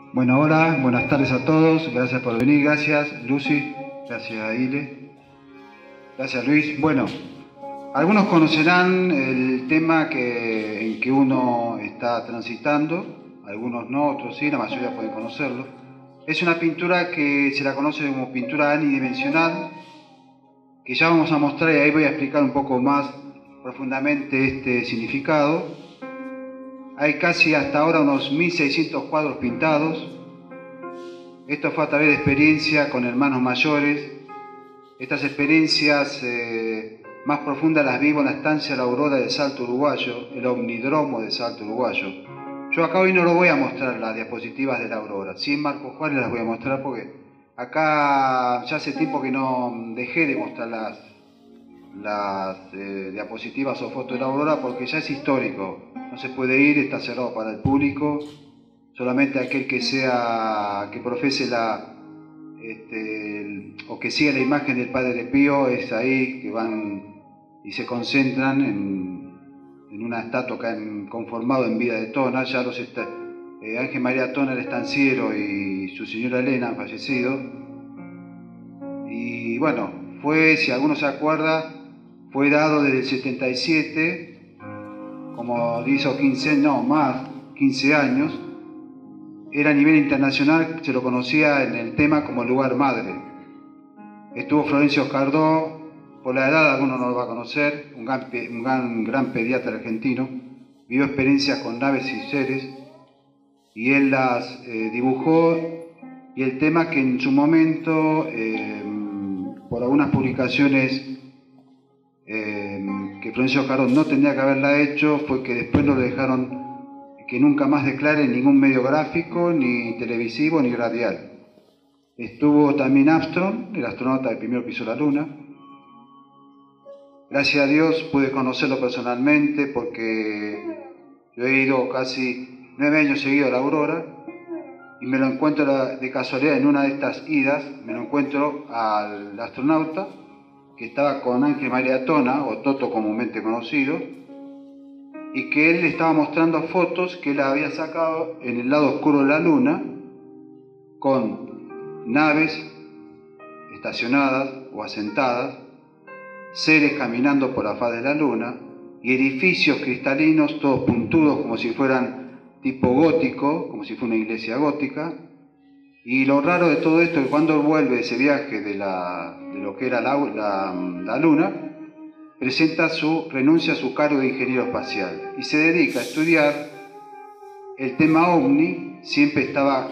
Bueno, hola, buenas tardes a todos, gracias por venir, gracias Lucy, gracias Ile, gracias Luis. Bueno, algunos conocerán el tema en que uno está transitando, algunos no, otros sí, la mayoría pueden conocerlo. Es una pintura que se la conoce como pintura anidimensional, que ya vamos a mostrar y ahí voy a explicar un poco más profundamente este significado. Hay casi hasta ahora unos 1600 cuadros pintados. Esto fue a través de experiencia con hermanos mayores. Estas experiencias más profundas las vivo en la estancia La Aurora de Salto Uruguayo, el omnidromo de Salto Uruguayo. Yo acá hoy no lo voy a mostrar las diapositivas de La Aurora, sí en Marco Juárez las voy a mostrar porque acá ya hace tiempo que no dejé de mostrar las diapositivas o fotos de La Aurora porque ya es histórico, no se puede ir, está cerrado para el público, solamente aquel que profese o que siga la imagen del Padre Pío es ahí que van y se concentran en una estatua que han conformado en vida de Tona. Ya Ángel María Tona, el estanciero, y su señora Elena han fallecido. Y bueno, si alguno se acuerda, fue dado desde el 77, como hizo 15 años. Era a nivel internacional, se lo conocía en el tema como lugar madre. Estuvo Florencio Cardó, por la edad alguno no lo va a conocer, un gran pediatra argentino. Vivió experiencias con naves y seres y él las dibujó, y el tema que en su momento, por algunas publicaciones que Florencio Cardó no tendría que haberla hecho, fue que después no lo dejaron que nunca más declare en ningún medio gráfico, ni televisivo, ni radial. Estuvo también Armstrong, el astronauta que primero pisó la Luna. Gracias a Dios pude conocerlo personalmente porque yo he ido casi 9 años seguidos a la Aurora y me lo encuentro de casualidad en una de estas idas, me lo encuentro al astronauta que estaba con Ángel María Tona, o Toto comúnmente conocido, y que él le estaba mostrando fotos que él había sacado en el lado oscuro de la Luna con naves estacionadas o asentadas, seres caminando por la faz de la Luna y edificios cristalinos todos puntudos como si fueran tipo gótico, como si fuera una iglesia gótica. Y lo raro de todo esto es que cuando vuelve ese viaje de lo que era la Luna, renuncia a su cargo de ingeniero espacial y se dedica a estudiar el tema ovni. Siempre estaba,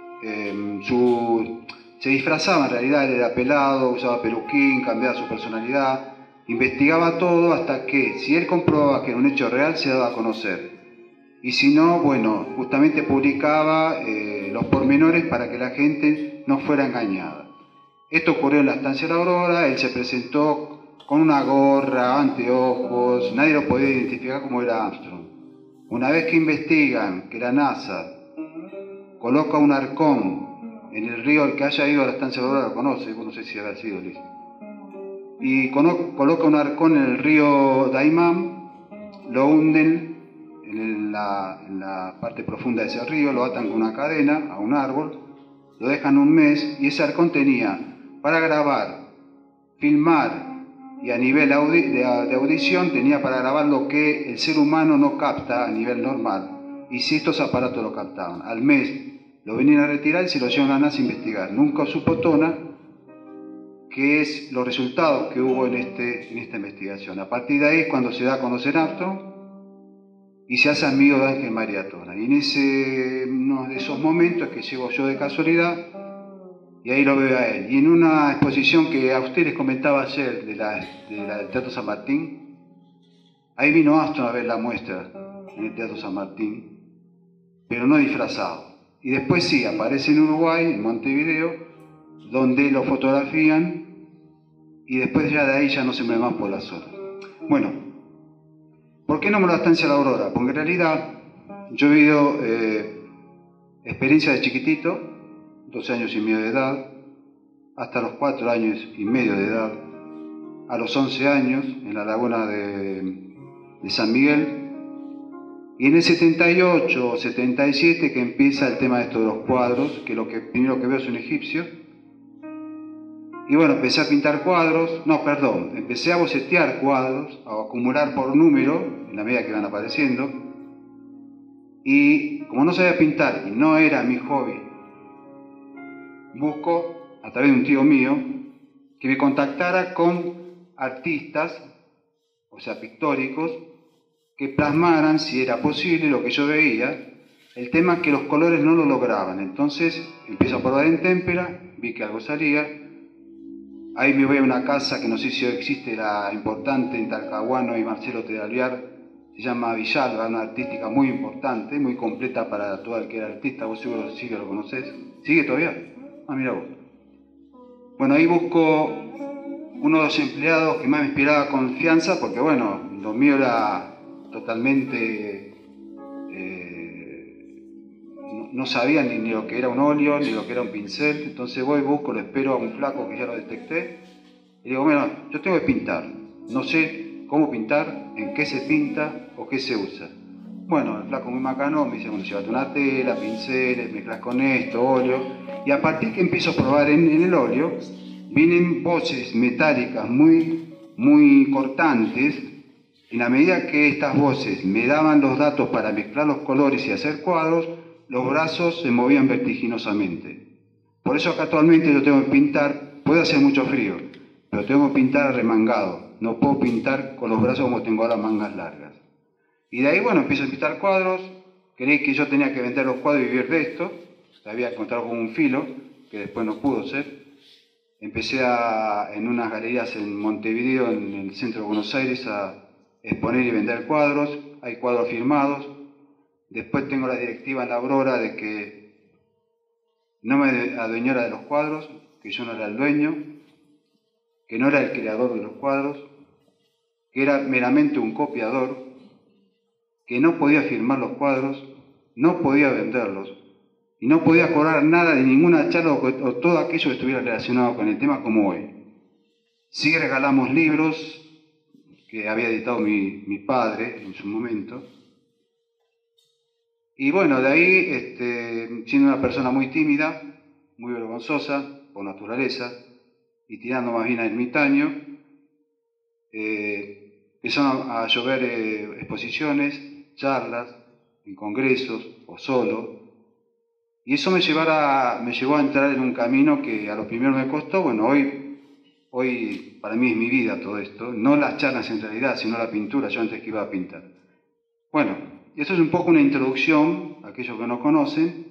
se disfrazaba, en realidad él era pelado, usaba peluquín, cambiaba su personalidad, investigaba todo hasta que, si él comprobaba que era un hecho real, se daba a conocer. Y si no, bueno, justamente publicaba los pormenores para que la gente no fuera engañada. Esto ocurrió en la estancia de La Aurora. Él se presentó con una gorra, anteojos, nadie lo podía identificar como era Armstrong. Una vez que investigan que la NASA coloca un arcón en el río, el que haya ido a la estancia de La Aurora lo conoce, no sé si habrá sido Luis, y coloca un arcón en el río Daimán, lo hunden en la parte profunda de ese río, lo atan con una cadena a un árbol, lo dejan un mes, y ese arcón tenía para grabar, filmar, y a nivel de audición tenía para grabar lo que el ser humano no capta a nivel normal, y si estos aparatos lo captaban. Al mes lo venían a retirar y se lo llevan a la NASA a investigar. Nunca supo Tona qué es los resultados que hubo en esta investigación. A partir de ahí es cuando se da a conocer Armstrong y se hace amigo de Ángel María Tona. Y en uno de esos momentos que llego yo de casualidad, y ahí lo veo a él. Y en una exposición que a ustedes les comentaba ayer del Teatro San Martín, ahí vino Armstrong a ver la muestra en el Teatro San Martín, pero no disfrazado. Y después sí, aparece en Uruguay, en Montevideo, donde lo fotografían, y después ya de ahí ya no se me ve más por la zona. Bueno, ¿por qué no me la estancia La Aurora? Porque en realidad yo he vivido experiencia de chiquitito, 12 años y medio de edad, hasta los 4 años y medio de edad, a los 11 años en la laguna de San Miguel, Y en el 78 o 77 que empieza el tema de estos de los cuadros, que lo que primero que veo es un egipcio. Y bueno, empecé a pintar cuadros, empecé a bocetear cuadros, a acumular por número, en la medida que van apareciendo. Y como no sabía pintar y no era mi hobby, busco, a través de un tío mío, que me contactara con artistas, o sea, pictóricos, que plasmaran, si era posible, lo que yo veía. El tema es que los colores no lo lograban. Entonces empiezo a probar en témpera, vi que algo salía. Ahí me voy a una casa que no sé si existe, la importante en Talcahuano y Marcelo Tedalviar, se llama Villalba, una artística muy importante, muy completa para todo el que era artista. Vos seguro sí que lo conocés. ¿Sigue todavía? Ah, mira vos. Bueno, ahí busco uno de los empleados que más me inspiraba confianza, porque bueno, lo mío era totalmente... no sabía ni lo que era un óleo, ni lo que era un pincel. Entonces voy, busco, lo espero a un flaco que ya lo detecté, y digo, bueno, yo tengo que pintar, no sé cómo pintar, en qué se pinta o qué se usa. Bueno, el flaco muy macano me dice, bueno, llévate una tela, pinceles, mezclas con esto, óleo, y a partir que empiezo a probar en el óleo, vienen voces metálicas muy cortantes. En la medida que estas voces me daban los datos para mezclar los colores y hacer cuadros, los brazos se movían vertiginosamente. Por eso acá actualmente yo tengo que pintar, puede hacer mucho frío, pero tengo que pintar arremangado. No puedo pintar con los brazos como tengo ahora mangas largas. Y de ahí, bueno, empiezo a pintar cuadros. Creí que yo tenía que vender los cuadros y vivir de esto. Había encontrado como un filo, que después no pudo ser. Empecé en unas galerías en Montevideo, en el centro de Buenos Aires, a exponer y vender cuadros. Hay cuadros firmados. Después tengo la directiva en la Aurora de que no me adueñara de los cuadros, que yo no era el dueño, que no era el creador de los cuadros, que era meramente un copiador, que no podía firmar los cuadros, no podía venderlos, y no podía cobrar nada de ninguna charla o todo aquello que estuviera relacionado con el tema como hoy. Sí regalamos libros que había editado mi padre en su momento. Y bueno, de ahí, siendo una persona muy tímida, muy vergonzosa por naturaleza, y tirando más bien a ermitaño, empezaron a llover exposiciones, charlas, en congresos o solo. Y eso me llevó a entrar en un camino que a lo primero me costó. Bueno, hoy para mí es mi vida todo esto, no las charlas en realidad, sino la pintura, yo antes que iba a pintar. Bueno, esto es un poco una introducción a aquellos que no conocen,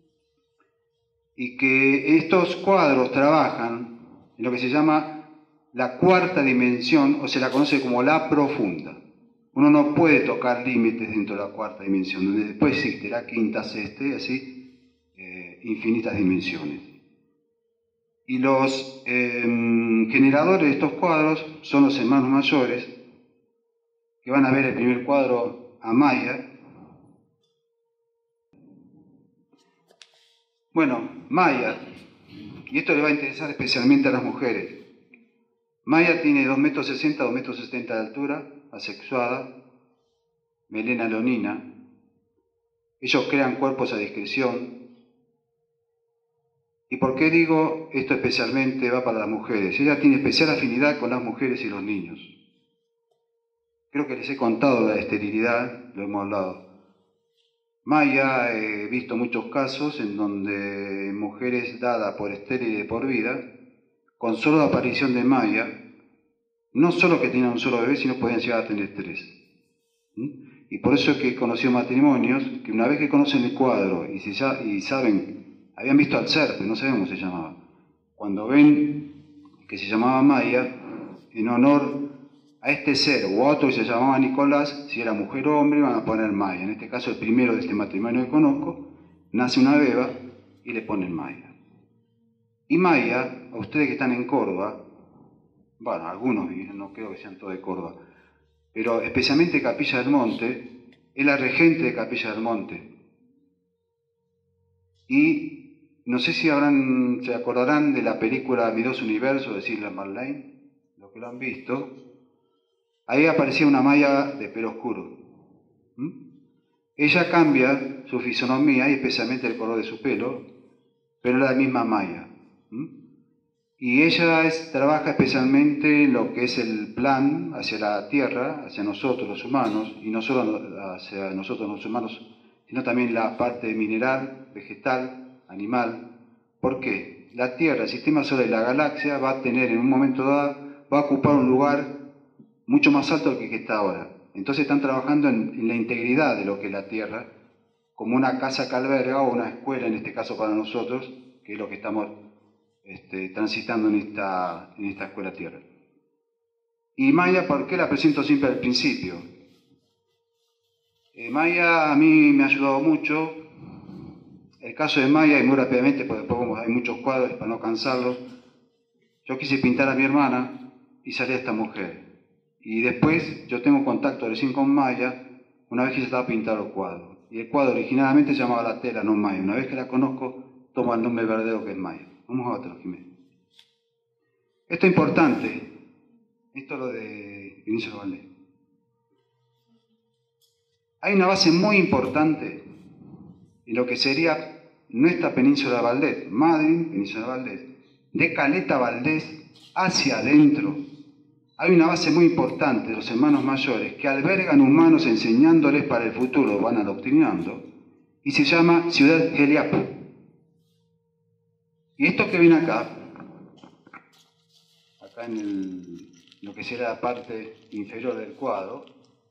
y que estos cuadros trabajan en lo que se llama la cuarta dimensión, o se la conoce como la profunda. Uno no puede tocar límites dentro de la cuarta dimensión, donde después existe la quinta, sexta y así, infinitas dimensiones. Y los generadores de estos cuadros son los hermanos mayores, que van a ver el primer cuadro Amaya. Bueno, Maya, y esto le va a interesar especialmente a las mujeres. Maya tiene 2,60 metros, 2,70 metros de altura, asexuada, melena leonina. Ellos crean cuerpos a discreción. ¿Y por qué digo esto especialmente va para las mujeres? Ella tiene especial afinidad con las mujeres y los niños. Creo que les he contado la esterilidad, lo hemos hablado. Maya, he visto muchos casos en donde mujeres dadas por estéril de por vida, con solo la aparición de Maya, no solo que tenían un solo bebé, sino podían llegar a tener 3. Y por eso es que he conocido matrimonios que una vez que conocen el cuadro y saben, habían visto al ser, pero no sabían cómo se llamaba. Cuando ven que se llamaba Maya, en honor a este ser o a otro que se llamaba Nicolás, si era mujer o hombre, van a poner Maya. En este caso, el primero de este matrimonio que conozco, nace una beba y le ponen Maya. Y Maya, a ustedes que están en Córdoba, bueno, algunos, no creo que sean todos de Córdoba, pero especialmente Capilla del Monte, es la regente de Capilla del Monte. Y no sé si se acordarán de la película Mi dos universos de Cilla Marlene, los que lo han visto. Ahí aparecía una Maya de pelo oscuro. Ella cambia su fisonomía y especialmente el color de su pelo, pero es la misma Maya. Y ella trabaja especialmente en lo que es el plan hacia la Tierra, hacia nosotros los humanos, y no solo hacia nosotros los humanos, sino también la parte mineral, vegetal, animal. ¿Por qué? La Tierra, el sistema solar y la galaxia va a tener en un momento dado, va a ocupar un lugar mucho más alto del que está ahora. Entonces están trabajando en la integridad de lo que es la Tierra, como una casa que alberga o una escuela, en este caso para nosotros, que es lo que estamos transitando en esta escuela Tierra. Y Maya, ¿por qué la presento siempre al principio? Maya a mí me ha ayudado mucho. El caso de Maya, y muy rápidamente, porque después hay muchos cuadros para no cansarlos, yo quise pintar a mi hermana y salía esta mujer. Y después yo tengo contacto recién con Maya, una vez que se estaba pintando el cuadro. Y el cuadro originalmente se llamaba La Tela, no Maya. Una vez que la conozco, toma el nombre verdadero que es Maya. Vamos a otro, Jiménez. Esto es importante. Esto es lo de Vinicio Valdés. Hay una base muy importante en lo que sería nuestra península de Valdés, Madrid, península de Valdés, de Caleta Valdés hacia adentro. Hay una base muy importante de los hermanos mayores que albergan humanos enseñándoles para el futuro, van adoctrinando, y se llama Ciudad Heliap. Y esto que viene acá en lo que será la parte inferior del cuadro,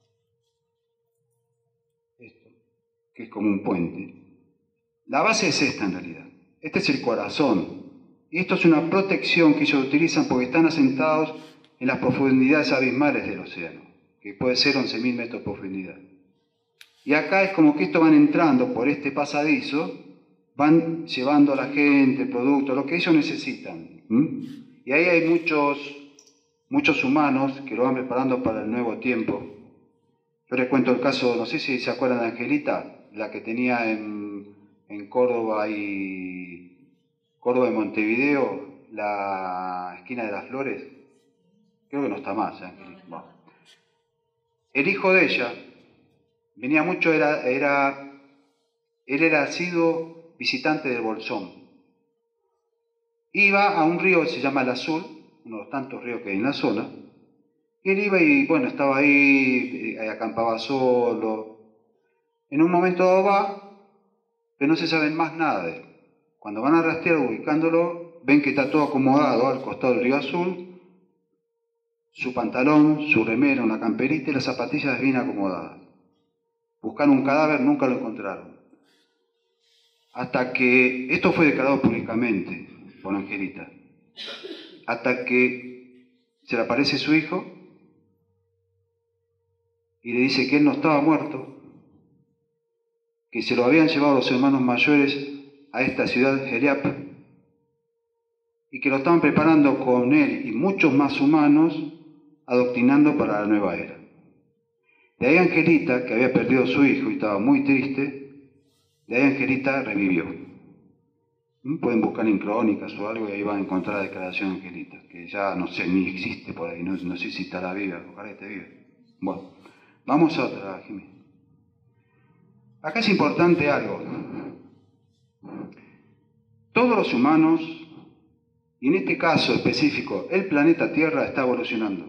esto, que es como un puente. La base es esta en realidad. Este es el corazón. Y esto es una protección que ellos utilizan porque están asentados en las profundidades abismales del océano, que puede ser 11.000 metros de profundidad. Y acá es como que estos van entrando por este pasadizo, van llevando a la gente, productos, lo que ellos necesitan. Y ahí hay muchos humanos que lo van preparando para el nuevo tiempo. Yo les cuento el caso, no sé si se acuerdan de Angelita, la que tenía en Córdoba y Montevideo, la esquina de las flores. Creo que no está más, Angelita. Bueno. El hijo de ella venía mucho, él era asiduo visitante del Bolsón. Iba a un río que se llama el Azul, uno de los tantos ríos que hay en la zona, y él iba y bueno, estaba ahí, acampaba solo. En un momento dado va, pero no se sabe más nada de él. Cuando van a rastrear ubicándolo, ven que está todo acomodado al costado del río Azul, su pantalón, su remera, una camperita y las zapatillas bien acomodadas. Buscaron un cadáver, nunca lo encontraron. Hasta que, esto fue declarado públicamente por Angelita, hasta que se le aparece su hijo y le dice que él no estaba muerto, que se lo habían llevado los hermanos mayores a esta ciudad Heliap y que lo estaban preparando con él y muchos más humanos, adoctrinando para la nueva era. De ahí Angelita, que había perdido a su hijo y estaba muy triste, de ahí Angelita revivió. Pueden buscar en crónicas o algo y ahí van a encontrar la declaración de Angelita, que ya no sé, ni existe por ahí, no sé si estará viva, ojalá esté viva. Bueno, vamos a otra, Jiménez. Acá es importante algo. Todos los humanos, y en este caso específico, el planeta Tierra está evolucionando.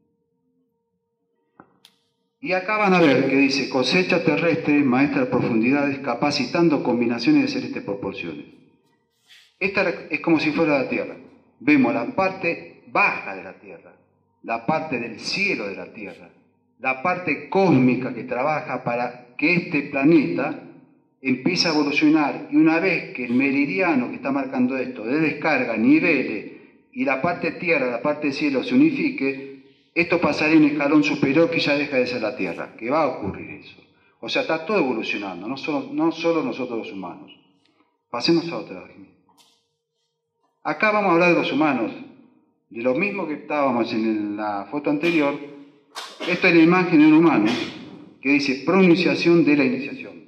Y acá van a ver que dice cosecha terrestre, maestra de profundidades, capacitando combinaciones de celestes proporciones. Esta es como si fuera la Tierra. Vemos la parte baja de la Tierra, la parte del cielo de la Tierra, la parte cósmica que trabaja para que este planeta empiece a evolucionar. Y una vez que el meridiano que está marcando esto de descarga nivele y la parte Tierra, la parte cielo se unifique, esto pasaría en un escalón superior que ya deja de ser la Tierra, que va a ocurrir eso. O sea, está todo evolucionando, no solo nosotros los humanos. Pasemos a otra. Acá vamos a hablar de los humanos, de lo mismo que estábamos en la foto anterior. Esta es la imagen de un humano que dice pronunciación de la iniciación.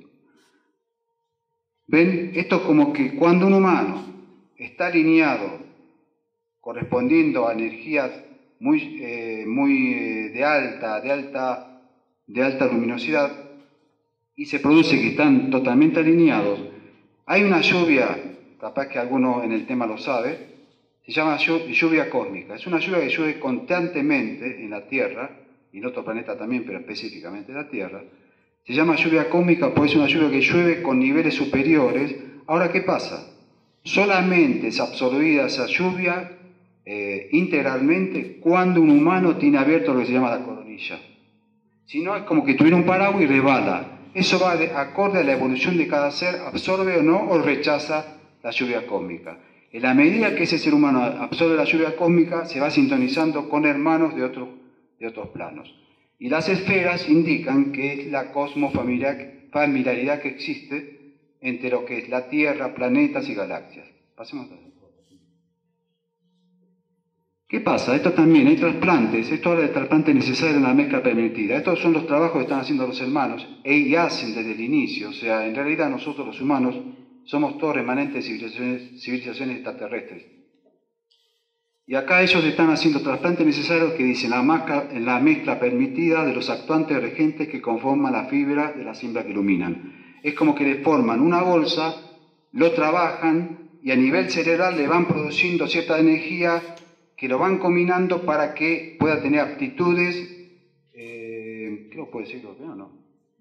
¿Ven? Esto es como que cuando un humano está alineado, correspondiendo a energías muy de alta luminosidad, y se produce que están totalmente alineados, hay una lluvia, capaz que alguno en el tema lo sabe, se llama lluvia cósmica. Es una lluvia que llueve constantemente en la Tierra, y en otro planeta también, pero específicamente en la Tierra. Se llama lluvia cósmica porque es una lluvia que llueve con niveles superiores. Ahora, ¿qué pasa? Solamente es absorbida esa lluvia integralmente cuando un humano tiene abierto lo que se llama la coronilla. Si no, es como que tuviera un paraguas y rebala. Eso va acorde a la evolución de cada ser, absorbe o no, o rechaza la lluvia cósmica. En la medida que ese ser humano absorbe la lluvia cósmica, se va sintonizando con hermanos de otros planos. Y las esferas indican que es la cosmofamiliaridad que existe entre lo que es la Tierra, planetas y galaxias. Pasemos a... ¿Qué pasa? Esto también, hay trasplantes, esto habla de trasplantes necesarios en la mezcla permitida. Estos son los trabajos que están haciendo los hermanos y hacen desde el inicio. O sea, en realidad nosotros los humanos somos todos remanentes de civilizaciones extraterrestres. Y acá ellos están haciendo trasplantes necesarios que dicen la mezcla permitida de los actuantes regentes que conforman la fibra de la siembra que iluminan. Es como que le forman una bolsa, lo trabajan y a nivel cerebral le van produciendo cierta energía que lo van combinando para que pueda tener aptitudes, creo que puede decirlo, ¿no? No.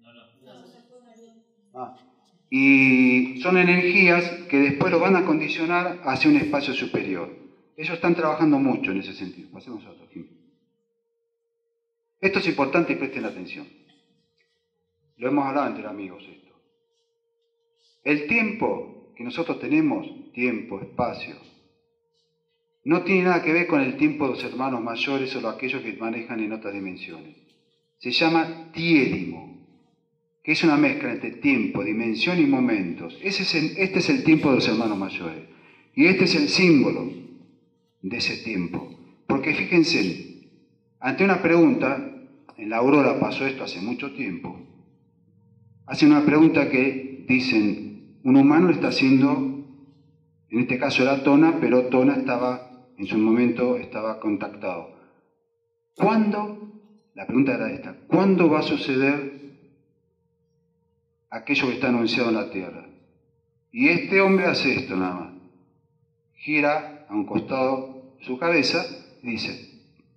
Y son energías que después lo van a condicionar hacia un espacio superior. Ellos están trabajando mucho en ese sentido. Pasemos a otro ejemplo. Esto es importante y presten atención. Lo hemos hablado entre amigos esto. El tiempo que nosotros tenemos, tiempo, espacio, no tiene nada que ver con el tiempo de los hermanos mayores o aquellos que manejan en otras dimensiones. Se llama tiédimo, que es una mezcla entre tiempo, dimensión y momentos. Este es el tiempo de los hermanos mayores. Y este es el símbolo de ese tiempo. Porque fíjense, ante una pregunta, en la Aurora pasó esto hace mucho tiempo, hacen una pregunta que dicen, un humano está haciendo, en este caso era Tona, pero Tona en su momento estaba contactado. ¿Cuándo? La pregunta era esta, ¿cuándo va a suceder aquello que está anunciado en la Tierra? Y este hombre hace esto nada más. Gira a un costado su cabeza y dice,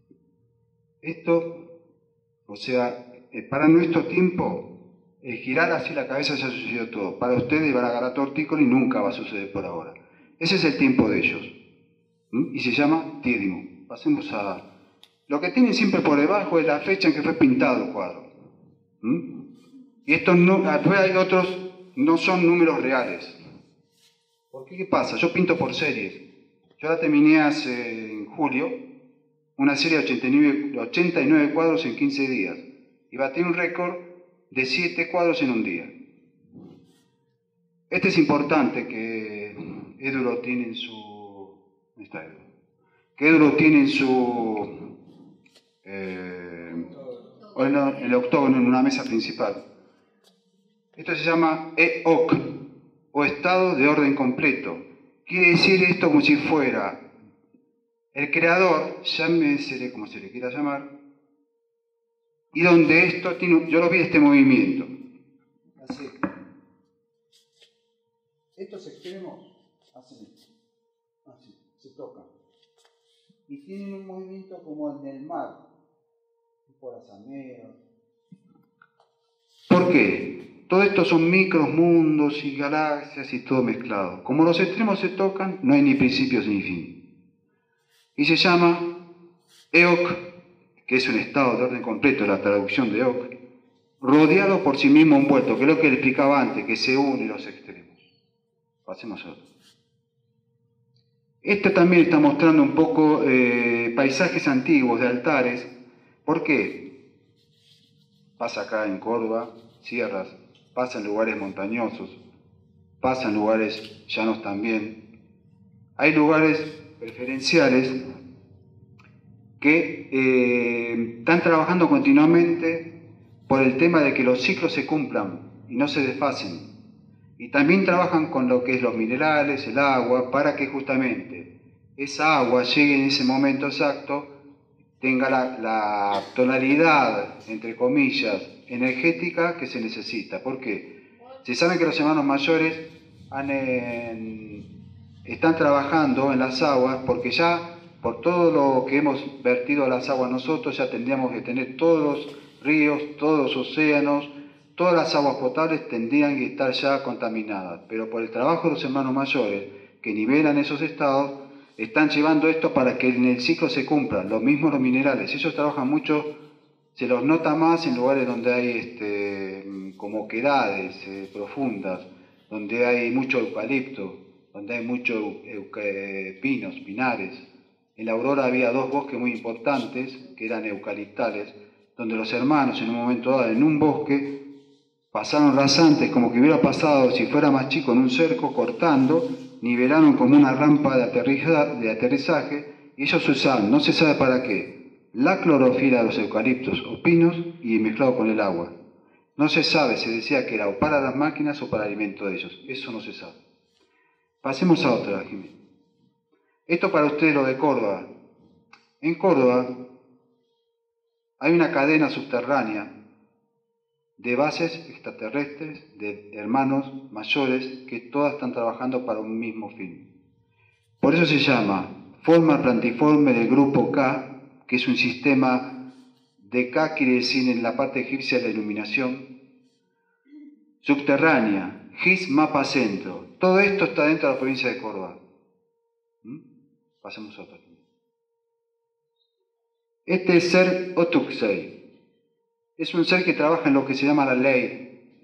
esto, o sea, para nuestro tiempo, el girar así la cabeza ya sucedió todo. Para ustedes van a agarrar tortícolis y nunca va a suceder por ahora. Ese es el tiempo de ellos. Y se llama tiédimo. Pasemos a... Lo que tienen siempre por debajo es la fecha en que fue pintado el cuadro. Y estos no, después hay otros, no son números reales. ¿Por qué? ¿Qué pasa? Yo pinto por series. Yo la terminé en julio, una serie de 89 cuadros en 15 días. Y batí un récord de 7 cuadros en un día. Este es importante que Edu lo tiene en su... ¿Dónde está Edu? Que Edu lo tiene en su... en el octógono, en una mesa principal. Esto se llama EOC, o estado de orden completo. Quiere decir esto como si fuera el creador, llámesele como se le quiera llamar, y donde esto tiene, yo lo vi este movimiento. Así. Estos extremos hacen esto. Así, se tocan. Y tienen un movimiento como en el mar, tipo las almejas. ¿Por qué? Todo esto son micros mundos y galaxias y todo mezclado. Como los extremos se tocan, no hay ni principios ni fin. Y se llama EOC, que es un estado de orden completo, la traducción de EOC, rodeado por sí mismo envuelto, que es lo que le explicaba antes, que se unen los extremos. Pasemos a otro. Esto también está mostrando un poco paisajes antiguos de altares. ¿Por qué? Pasa acá en Córdoba, sierras, pasa en lugares montañosos, pasa en lugares llanos también. Hay lugares preferenciales que están trabajando continuamente por el tema de que los ciclos se cumplan y no se desfasen. Y también trabajan con lo que es los minerales, el agua, para que justamente esa agua llegue en ese momento exacto tenga la tonalidad, entre comillas, energética que se necesita. ¿Por qué? Se sabe que los hermanos mayores están trabajando en las aguas porque ya por todo lo que hemos vertido a las aguas nosotros ya tendríamos que tener todos los ríos, todos los océanos, todas las aguas potables tendrían que estar ya contaminadas, pero por el trabajo de los hermanos mayores que nivelan esos estados, están llevando esto para que en el ciclo se cumpla. Lo mismo los minerales, ellos trabajan mucho, se los nota más en lugares donde hay como oquedades profundas, donde hay mucho eucalipto, donde hay muchos pinos, pinares. En la Aurora había 2 bosques muy importantes, que eran eucaliptales, donde los hermanos en un momento dado, en un bosque, pasaron rasantes, como que hubiera pasado, si fuera más chico, en un cerco, cortando, nivelaron como una rampa de aterrizaje, y ellos usaban, no se sabe para qué, la clorofila de los eucaliptos o pinos y mezclado con el agua. No se sabe, se decía que era o para las máquinas o para el alimento de ellos, eso no se sabe. Pasemos a otra, Jiménez. Esto para ustedes lo de Córdoba. En Córdoba hay una cadena subterránea de bases extraterrestres, de hermanos mayores, que todas están trabajando para un mismo fin. Por eso se llama forma plantiforme del grupo K, que es un sistema de K, quiere decir en la parte egipcia la iluminación, subterránea, GIS mapa centro. Todo esto está dentro de la provincia de Córdoba. Pasemos a otro. Este es ser Otuksei. Es un ser que trabaja en lo que se llama la leyes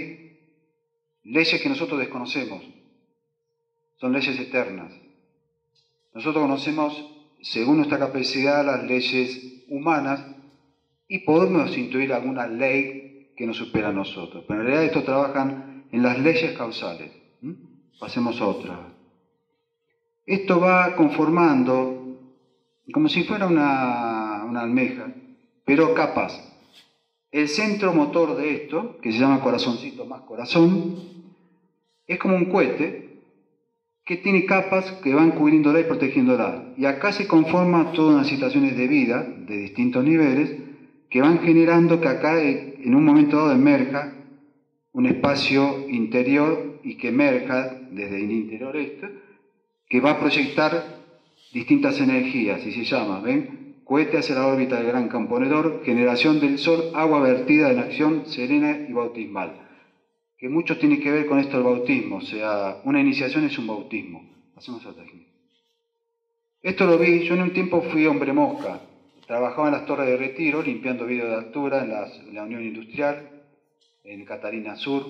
que nosotros desconocemos. Son leyes eternas. Nosotros conocemos, según nuestra capacidad, las leyes humanas y podemos intuir alguna ley que nos supera a nosotros. Pero en realidad estos trabajan en las leyes causales. Pasemos a otra. Esto va conformando como si fuera una almeja, pero capas. El centro motor de esto, que se llama corazoncito más corazón, es como un cohete que tiene capas que van cubriéndola y protegiéndola. Y acá se conforma todas unas situaciones de vida, de distintos niveles, que van generando que acá en un momento dado emerja un espacio interior y que emerja desde el interior que va a proyectar distintas energías y se llama, ¿ven? Cohete hacia la órbita del gran camponedor, generación del sol, agua vertida en acción serena y bautismal. Que mucho tiene que ver con esto del bautismo, o sea, una iniciación es un bautismo. Hacemos otra aquí. Esto lo vi, yo en un tiempo fui hombre mosca, trabajaba en las torres de retiro, limpiando vidrio de altura en la Unión Industrial, en Catalina Sur,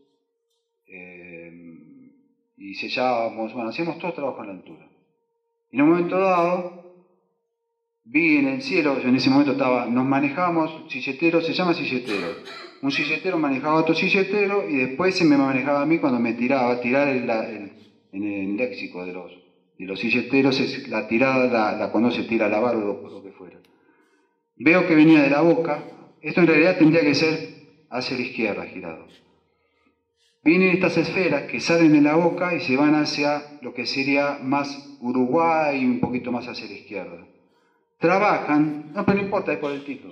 y sellábamos, bueno, hacíamos todo trabajo en la altura. Y en un momento dado, vi en el cielo, yo en ese momento nos manejábamos silleteros, se llama silletero. Un silletero manejaba a otro silletero y después se me manejaba a mí cuando me tiraba. Tirar en el léxico de los silleteros es la tirada, cuando se tira a lavar o lo que fuera. Veo que venía de la boca, esto en realidad tendría que ser hacia la izquierda girado. Vienen estas esferas que salen de la boca y se van hacia lo que sería más Uruguay y un poquito más hacia la izquierda. Trabajan, no, pero no importa, es por el título.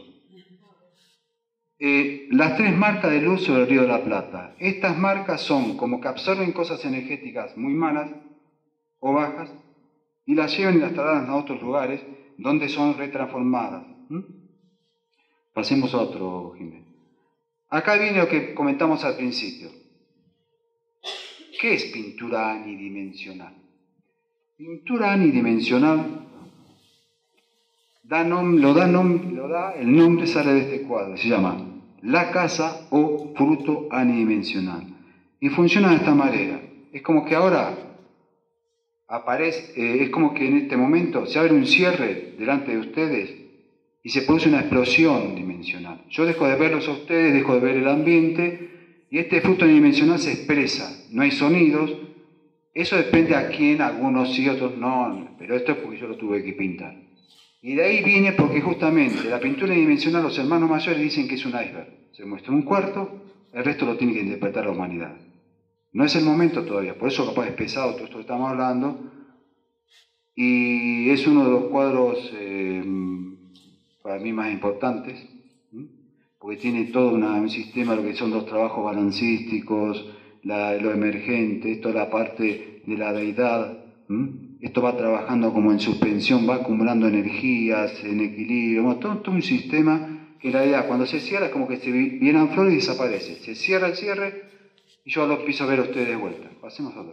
Las 3 marcas de luz sobre el Río de la Plata. Estas marcas son como que absorben cosas energéticas muy malas o bajas y las llevan y las trasladan a otros lugares donde son retransformadas. Pasemos a otro, Jiménez. Acá viene lo que comentamos al principio. ¿Qué es pintura anidimensional? Pintura anidimensional lo da el nombre, sale de este cuadro, se llama La Casa o Fruto Anidimensional. Y funciona de esta manera. Es como que ahora aparece, es como que en este momento se abre un cierre delante de ustedes y se produce una explosión dimensional. Yo dejo de verlos a ustedes, dejo de ver el ambiente y este fruto anidimensional se expresa. No hay sonidos. Eso depende a quién, algunos sí, otros no, pero esto es porque yo lo tuve que pintar. Y de ahí viene porque justamente la pintura dimensional, los hermanos mayores dicen que es un iceberg. Se muestra un cuarto, el resto lo tiene que interpretar la humanidad. No es el momento todavía, por eso capaz es pesado todo esto que estamos hablando. Y es uno de los cuadros para mí más importantes, porque tiene todo un sistema, lo que son los trabajos balancísticos, lo emergente, esto es la parte de la deidad. Esto va trabajando como en suspensión, va acumulando energías, en equilibrio, todo un sistema que en realidad cuando se cierra es como que se viene a flor y desaparece. Se cierra el cierre y yo lo empiezo a ver a ustedes de vuelta. Pasemos a otro.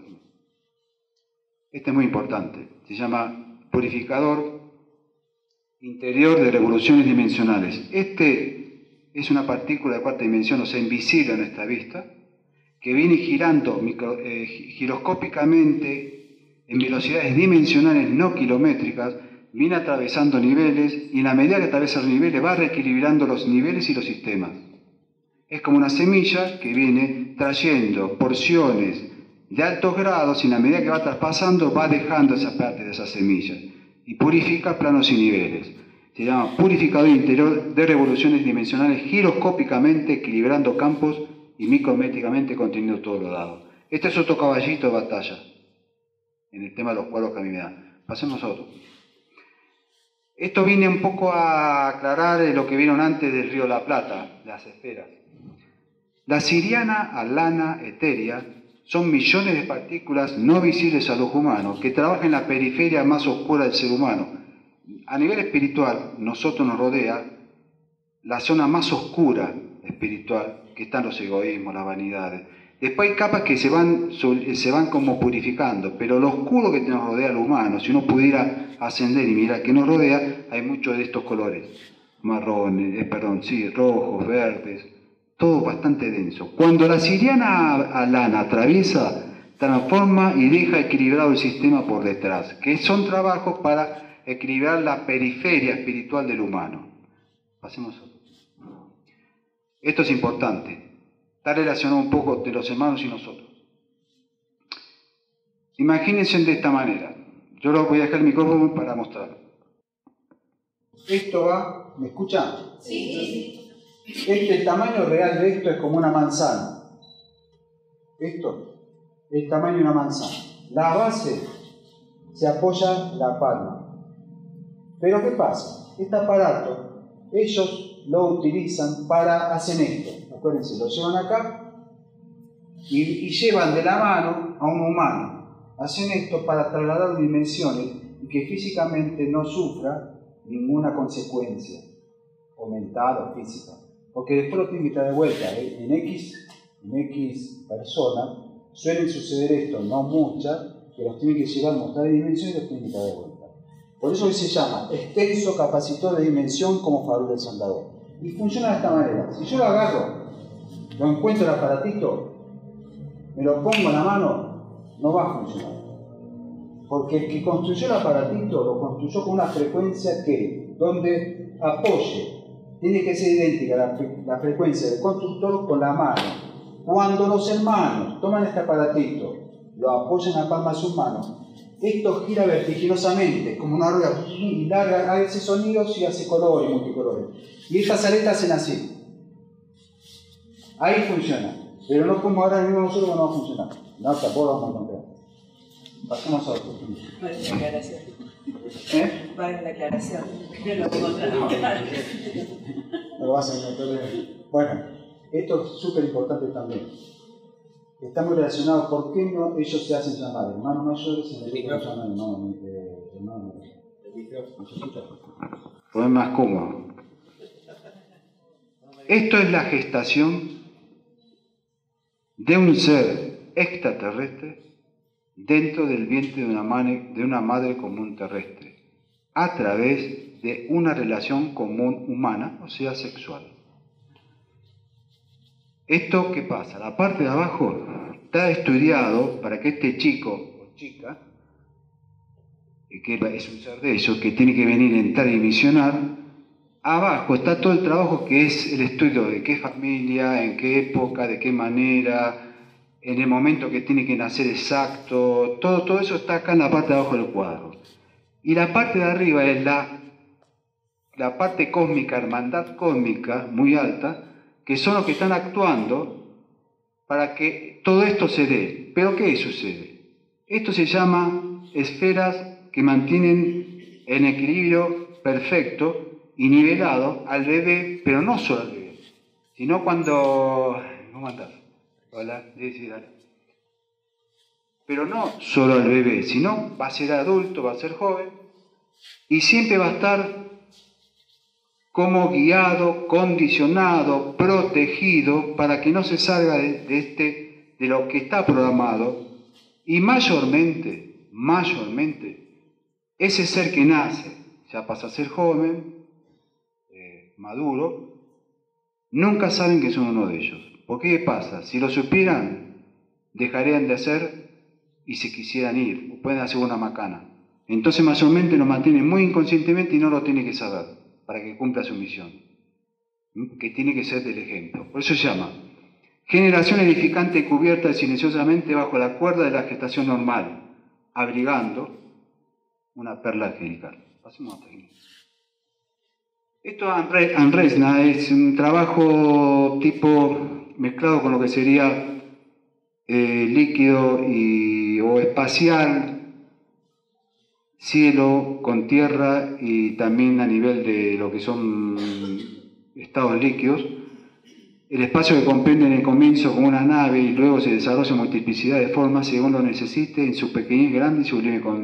Este es muy importante, se llama purificador interior de revoluciones dimensionales. Este es una partícula de cuarta dimensión, o sea, invisible a nuestra vista, que viene girando giroscópicamente en velocidades dimensionales no kilométricas, viene atravesando niveles y en la medida que atraviesa los niveles va reequilibrando los niveles y los sistemas. Es como una semilla que viene trayendo porciones de altos grados y en la medida que va traspasando va dejando esa parte de esas semillas y purifica planos y niveles. Se llama purificador interior de revoluciones dimensionales giroscópicamente equilibrando campos y micrométricamente conteniendo todos los dados. Este es otro caballito de batalla en el tema de los cuadros que a mí me dan. Pasemos a otro. Esto viene un poco a aclarar lo que vieron antes del río La Plata, las esferas. La siriana, alana, etérea son millones de partículas no visibles a los humanos que trabajan en la periferia más oscura del ser humano. A nivel espiritual, nosotros nos rodea la zona más oscura espiritual, que están los egoísmos, las vanidades. Después hay capas que se van como purificando, pero lo oscuro que nos rodea al humano, si uno pudiera ascender y mirar qué nos rodea, hay muchos de estos colores, marrones, rojos, verdes, todo bastante denso. Cuando la siriana alana atraviesa, transforma y deja equilibrado el sistema por detrás, que son trabajos para equilibrar la periferia espiritual del humano. Pasemos a otro. Esto es importante. Está relacionado un poco de los hermanos y nosotros. Imagínense de esta manera. Yo les voy a dejar el micrófono para mostrarlo. Esto va, ¿me escuchan? Sí. El tamaño real de esto es como una manzana. Esto, el tamaño de una manzana. La base se apoya en la palma. Pero ¿qué pasa? Este aparato, ellos lo utilizan para hacer esto. Acuérdense, lo llevan acá y llevan de la mano a un humano. Hacen esto para trasladar dimensiones y que físicamente no sufra ninguna consecuencia, o mental o física. Porque después lo tienen que traer de vuelta. En X personas suelen suceder esto, no muchas, que los tienen que llevar a mostrar dimensiones y los tienen que traer de vuelta. Por eso hoy se llama extenso capacitor de dimensión como farol del soldador. Y funciona de esta manera. Si yo lo agarro, lo encuentro el aparatito, me lo pongo en la mano, no va a funcionar. Porque el que construyó el aparatito lo construyó con una frecuencia que, donde apoye, tiene que ser idéntica la frecuencia del constructor con la mano. Cuando los hermanos toman este aparatito, lo apoyan en la palma de sus manos, esto gira vertiginosamente, como una rueda, y larga, hace sonidos y hace colores, multicolores. Y estas aletas hacen así. Ahí funciona, pero no como ahora mismo nosotros no va a funcionar. No, tampoco vamos a encontrar. Pasemos a otro. Vale la aclaración. Vale la aclaración. No lo no lo vas a encontrar. Bueno, esto es súper importante también. Está muy relacionado. ¿Por qué no ellos se hacen llamar hermanos mayores y nosotros nos llaman hermanos menores? Pues es más cómodo. Esto es la gestación de un ser extraterrestre dentro del vientre de una madre común terrestre, a través de una relación común humana, o sea, sexual. ¿Esto qué pasa? La parte de abajo está estudiado para que este chico o chica, que es un ser de ellos, que tiene que venir a entrar y misionar. Abajo está todo el trabajo que es el estudio de qué familia, en qué época, de qué manera, en el momento que tiene que nacer exacto, todo eso está acá en la parte de abajo del cuadro. Y la parte de arriba es la parte cósmica, hermandad cósmica, muy alta, que son los que están actuando para que todo esto se dé. ¿Pero qué sucede? Esto se llama esferas que mantienen en equilibrio perfecto y nivelado al bebé, pero no solo al bebé, sino cuando... ¿Cómo andás? Hola, sí, dale. Pero no solo al bebé, sino va a ser adulto, va a ser joven, y siempre va a estar como guiado, condicionado, protegido, para que no se salga de lo que está programado, y mayormente, ese ser que nace, ya pasa a ser joven, maduro, nunca saben que son uno de ellos. ¿Por qué pasa? Si lo supieran, dejarían de hacer y se quisieran ir, o pueden hacer una macana. Entonces mayormente lo mantienen muy inconscientemente y no lo tiene que saber, para que cumpla su misión, que tiene que ser del ejemplo. Por eso se llama generación edificante cubierta silenciosamente bajo la cuerda de la gestación normal, abrigando una perla angelical. Pasemos a otra. Esto Anresna es un trabajo tipo mezclado con lo que sería líquido o espacial, cielo con tierra y también a nivel de lo que son estados líquidos. El espacio que comprende en el comienzo como una nave y luego se desarrolla en multiplicidad de formas según lo necesite, en su pequeñez grande y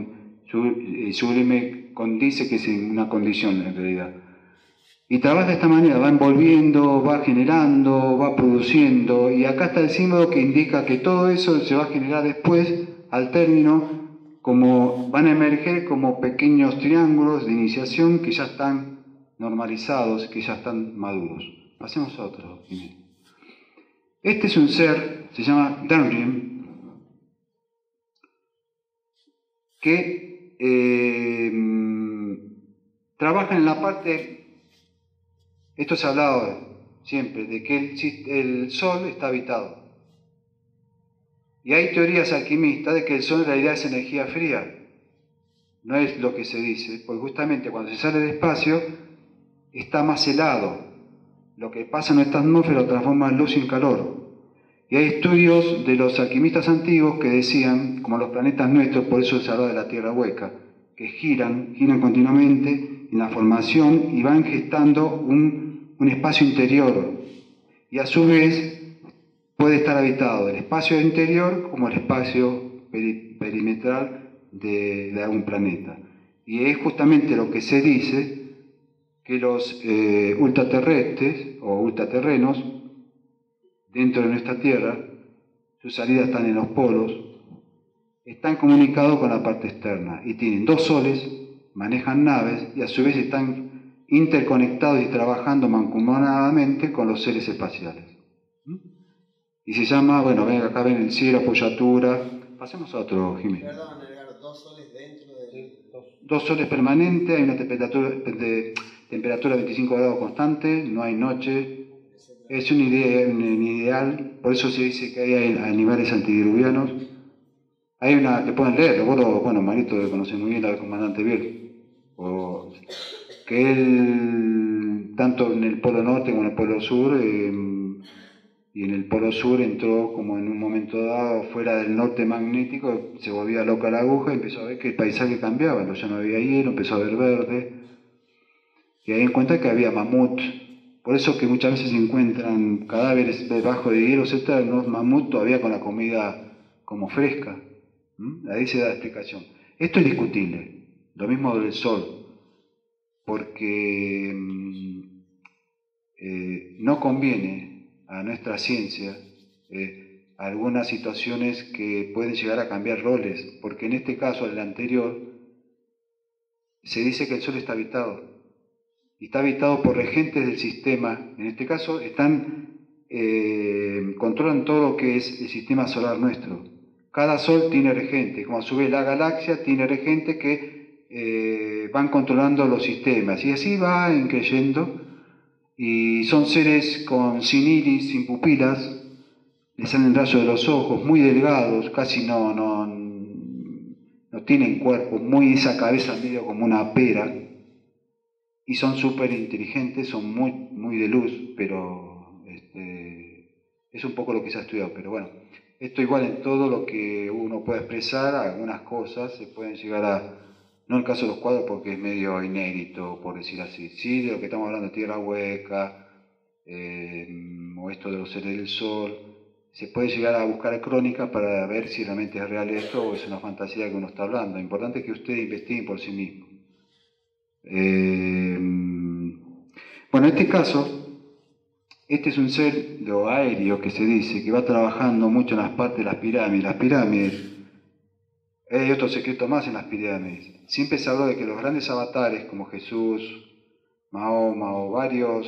sublime condice, que es una condición en realidad. Y trabaja de esta manera, va envolviendo, va generando, va produciendo, y acá está el símbolo que indica que todo eso se va a generar después, al término, como van a emerger como pequeños triángulos de iniciación que ya están normalizados, que ya están maduros. Pasemos a otro. Este es un ser, se llama Darwin, que trabaja en la parte... Esto se ha hablado siempre, de que el Sol está habitado. Y hay teorías alquimistas de que el Sol en realidad es energía fría. No es lo que se dice, porque justamente cuando se sale del espacio está más helado. Lo que pasa en nuestra atmósfera lo transforma en luz y en calor. Y hay estudios de los alquimistas antiguos que decían, como los planetas nuestros, por eso se habla de la Tierra hueca, que giran continuamente en la formación y van gestando un espacio interior, y a su vez puede estar habitado el espacio interior como el espacio perimetral de algún planeta. Y es justamente lo que se dice, que los ultraterrestres o ultraterrenos dentro de nuestra Tierra, sus salidas están en los polos, están comunicados con la parte externa y tienen dos soles, manejan naves y a su vez están interconectados y trabajando mancomunadamente con los seres espaciales. Y se llama, bueno, ven, acá ven el cielo, apoyatura. Pasemos a otro, Jiménez. Perdón, Edgar, dos soles dentro de... Dos soles permanentes, hay una temperatura de 25 grados constante, no hay noche. Es un ideal, por eso se dice que hay animales antidiluvianos. Hay una que pueden leer, bueno, Marito lo conoce muy bien, la del comandante Biel, que él, tanto en el polo norte como en el polo sur, y en el polo sur entró como en un momento dado fuera del norte magnético, se volvía loca la aguja y empezó a ver que el paisaje cambiaba, ya no había hielo, empezó a ver verde, y ahí encuentra que había mamut. Por eso que muchas veces se encuentran cadáveres debajo de hielos eternos, mamut todavía con la comida como fresca. Ahí se da la explicación. Esto es discutible, lo mismo del Sol, porque no conviene a nuestra ciencia algunas situaciones que pueden llegar a cambiar roles, porque en este caso, el anterior, se dice que el Sol está habitado, y está habitado por regentes del sistema. En este caso controlan todo lo que es el sistema solar nuestro. Cada sol tiene regentes, como a su vez la galaxia tiene regentes que van controlando los sistemas, y así va creyendo, y son seres sin iris, sin pupilas, les salen rayos de los ojos, muy delgados, casi no tienen cuerpo, muy esa cabeza medio como una pera, y son súper inteligentes, son muy de luz, pero es un poco lo que se ha estudiado, pero bueno, esto igual en todo lo que uno puede expresar, algunas cosas se pueden llegar a No el caso de los cuadros porque es medio inédito, por decir así. Sí, de lo que estamos hablando de Tierra Hueca, o esto de los seres del sol. Se puede llegar a buscar crónicas para ver si realmente es real esto o es una fantasía que uno está hablando. Lo importante es que ustedes investiguen por sí mismos. Bueno, en este caso, este es un ser lo aéreo que se dice, que va trabajando mucho en las partes de las pirámides. Las pirámides, hay otro secreto más en las pirámides. Siempre se habló de que los grandes avatares como Jesús, Mahoma o varios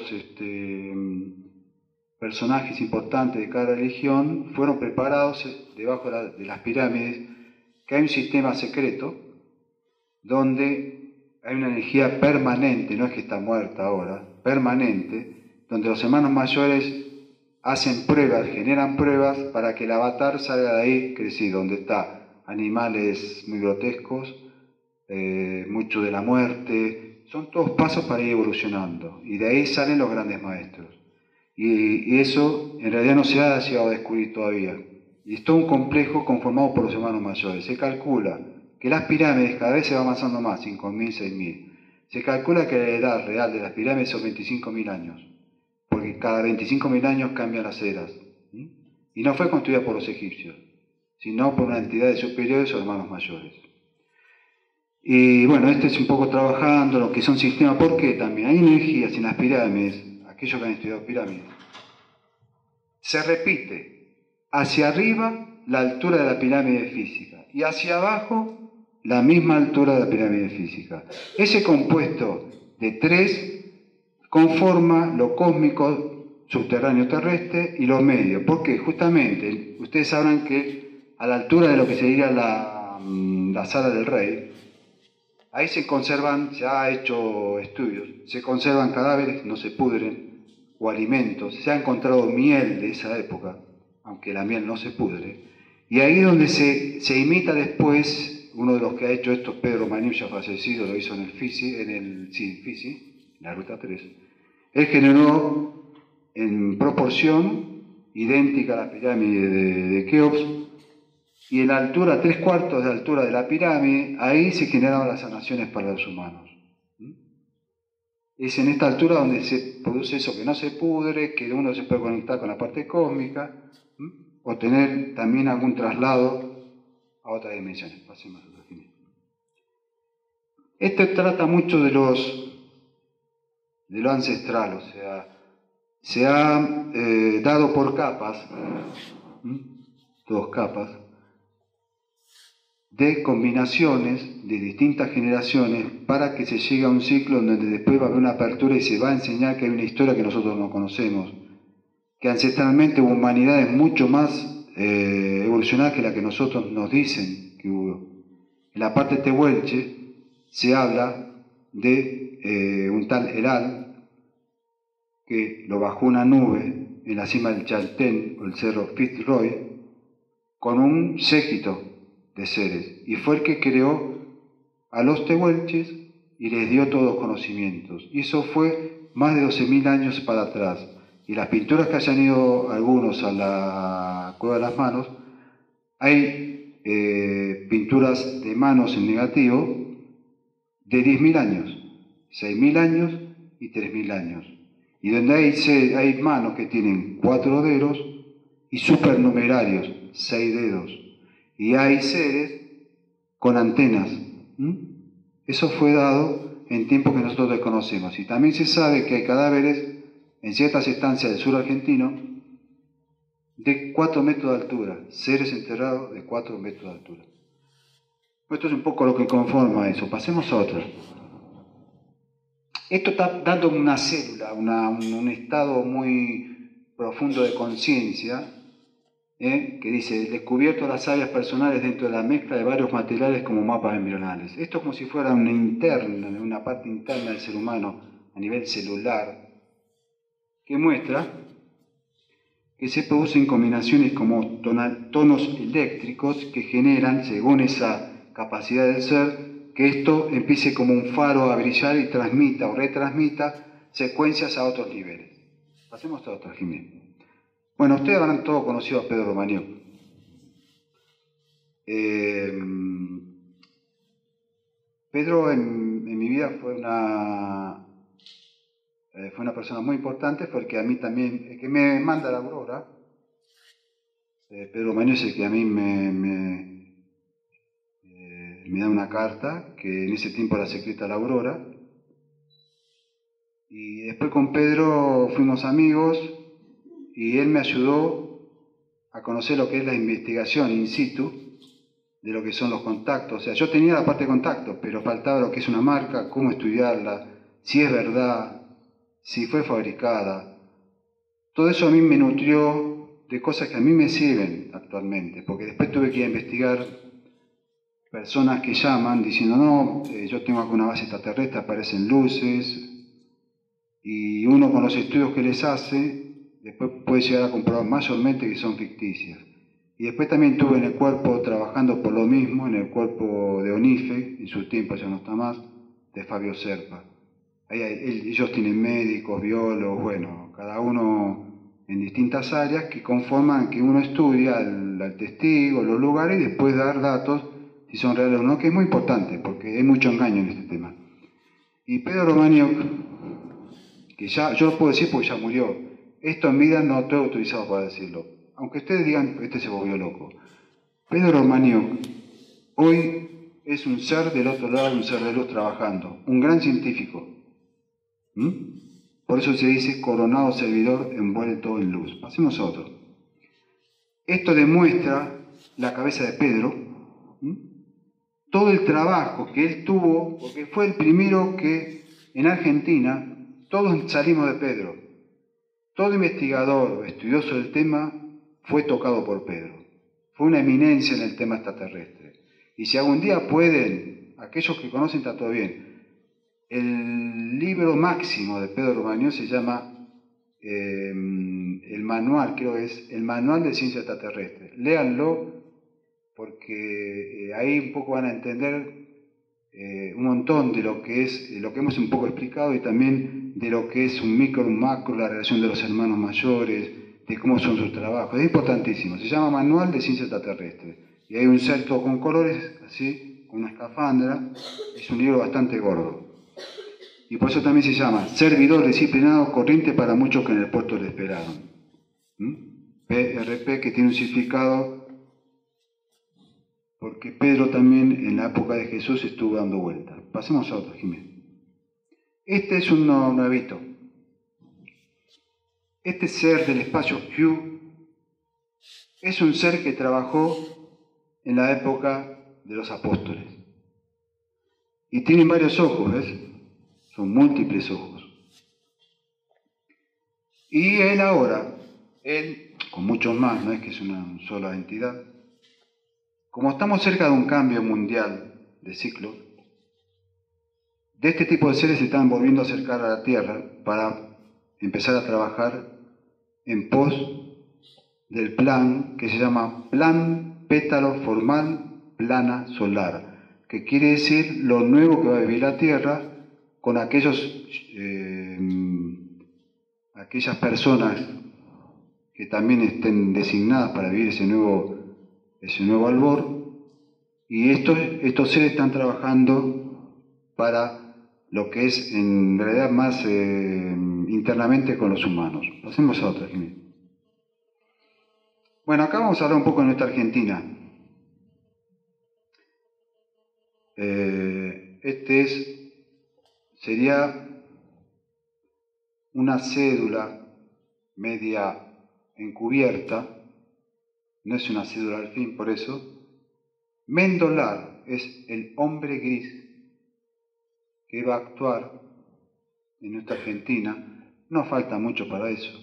personajes importantes de cada religión fueron preparados debajo de las pirámides, que hay un sistema secreto donde hay una energía permanente, no es que está muerta ahora, permanente, donde los hermanos mayores hacen pruebas, generan pruebas para que el avatar salga de ahí crecido, donde está animales muy grotescos, mucho de la muerte, son todos pasos para ir evolucionando, y de ahí salen los grandes maestros. Y eso en realidad no se ha llegado a descubrir todavía. Y es todo un complejo conformado por los hermanos mayores. Se calcula que las pirámides cada vez se va avanzando más, 5.000, 6.000. Se calcula que la edad real de las pirámides son 25.000 años, porque cada 25.000 años cambian las eras. Y no fue construida por los egipcios, sino por una entidad de superiores o hermanos mayores. Y bueno, este es un poco trabajando lo que son sistemas, porque también hay energías en las pirámides, aquellos que han estudiado pirámides. Se repite hacia arriba la altura de la pirámide física y hacia abajo la misma altura de la pirámide física. Ese compuesto de tres conforma lo cósmico, subterráneo, terrestre y lo medio. ¿Por qué? Justamente, ustedes sabrán que a la altura de lo que sería la sala del rey, ahí se conservan, se ha hecho estudios, se conservan cadáveres, no se pudren, o alimentos. Se ha encontrado miel de esa época, aunque la miel no se pudre. Y ahí es donde se imita después, uno de los que ha hecho esto, Pedro Maniu, ya fallecido, lo hizo en el Fisi, en la Ruta 3. Él generó en proporción idéntica a la pirámide de Keops, y en la altura, 3/4 de altura de la pirámide, ahí se generaron las sanaciones para los humanos. Es en esta altura donde se produce eso que no se pudre, que uno se puede conectar con la parte cósmica, o tener también algún traslado a otras dimensiones. Pasemos a otra dimensión. Este trata mucho de lo ancestral, o sea, se ha dado por capas, 2 capas, de combinaciones de distintas generaciones para que se llegue a un ciclo en donde después va a haber una apertura y se va a enseñar que hay una historia que nosotros no conocemos, que ancestralmente hubo humanidades mucho más evolucionadas que la que nosotros nos dicen que hubo. En la parte tehuelche se habla de un tal Heral que lo bajó una nube en la cima del Chaltén, o el cerro Fitzroy, con un séquito de seres, y fue el que creó a los tehuelches y les dio todos los conocimientos. Y eso fue más de 12.000 años para atrás. Y las pinturas que hayan ido algunos a la Cueva de las Manos, hay pinturas de manos en negativo de 10.000 años, 6.000 años y 3.000 años. Y donde hay manos que tienen 4 dedos y supernumerarios, 6 dedos. Y hay seres con antenas. Eso fue dado en tiempos que nosotros desconocemos. Y también se sabe que hay cadáveres en ciertas estancias del sur argentino de 4 metros de altura, seres enterrados de 4 metros de altura. Esto es un poco lo que conforma eso. Pasemos a otra. Esto está dando una célula, un estado muy profundo de conciencia, que dice, descubierto las áreas personales dentro de la mezcla de varios materiales como mapas embrionales. Esto es como si fuera una parte interna del ser humano a nivel celular, que muestra que se producen combinaciones como tonos eléctricos que generan, según esa capacidad del ser, que esto empiece como un faro a brillar y transmita o retransmita secuencias a otros niveles. Pasemos a otra, Jiménez. Bueno, ustedes habrán todos conocido a Pedro Maniu. Pedro en mi vida fue una persona muy importante, porque a mí también, el que me manda a la Aurora, Pedro Romagnoli, es el que a mí me da una carta, que en ese tiempo era secreta la Aurora, y después con Pedro fuimos amigos, y él me ayudó a conocer lo que es la investigación in situ, de lo que son los contactos. O sea, yo tenía la parte de contactos, pero faltaba lo que es una marca, cómo estudiarla, si es verdad, si fue fabricada. Todo eso a mí me nutrió de cosas que a mí me sirven actualmente, porque después tuve que ir a investigar personas que llaman diciendo, no, yo tengo alguna base extraterrestre, aparecen luces, y uno con los estudios que les hace, después puede llegar a comprobar mayormente que son ficticias. Y después también tuve en el cuerpo, trabajando por lo mismo, en el cuerpo de ONIFE, en su tiempo ya no está más, de Fabio Serpa. Ellos tienen médicos, biólogos, bueno, cada uno en distintas áreas que conforman que uno estudia al testigo, los lugares, y después dar datos si son reales o no, que es muy importante, porque hay mucho engaño en este tema. Y Pedro Romagnoli, que ya, yo lo puedo decir porque ya murió, esto en vida no estoy autorizado para decirlo, aunque ustedes digan, este se volvió loco. Pedro Romagnoli hoy es un ser del otro lado, un ser de luz trabajando, un gran científico. Por eso se dice coronado servidor envuelto en luz. Pasemos a otro. Esto demuestra la cabeza de Pedro, todo el trabajo que él tuvo, porque fue el primero que en Argentina, todos salimos de Pedro. Todo investigador o estudioso del tema fue tocado por Pedro. Fue una eminencia en el tema extraterrestre. Y si algún día pueden, aquellos que conocen está todo bien, el libro máximo de Pedro Romagnoli se llama el manual, creo que es el Manual de Ciencia Extraterrestre. Léanlo, porque ahí un poco van a entender un montón de lo que es, lo que hemos un poco explicado, y también de lo que es un micro, un macro, la relación de los hermanos mayores, de cómo son sus trabajos. Es importantísimo. Se llama Manual de Ciencia Extraterrestre. Y hay un cerco con colores, así, con una escafandra. Es un libro bastante gordo. Y por eso también se llama Servidor Disciplinado, corriente para muchos que en el puerto le esperaron. PRP, que tiene un significado porque Pedro también en la época de Jesús estuvo dando vueltas. Pasemos a otro, Jiménez. Este es un nuevito. Este ser del espacio Hugh es un ser que trabajó en la época de los apóstoles. Y tienen varios ojos, ¿ves? Son múltiples ojos. Y él ahora, con muchos más, no es que es una sola entidad, como estamos cerca de un cambio mundial de ciclo, de este tipo de seres se están volviendo a acercar a la Tierra para empezar a trabajar en pos del plan que se llama Plan Pétalo Formal Plana Solar, que quiere decir lo nuevo que va a vivir la Tierra con aquellas personas que también estén designadas para vivir ese nuevo albor, y estos seres están trabajando para lo que es en realidad más internamente con los humanos. Pasemos a otra, Jiménez. Bueno, acá vamos a hablar un poco de nuestra Argentina. Sería una cédula media encubierta, no es una cédula al fin, por eso. Mendolar es el hombre gris que va a actuar en nuestra Argentina. No falta mucho para eso.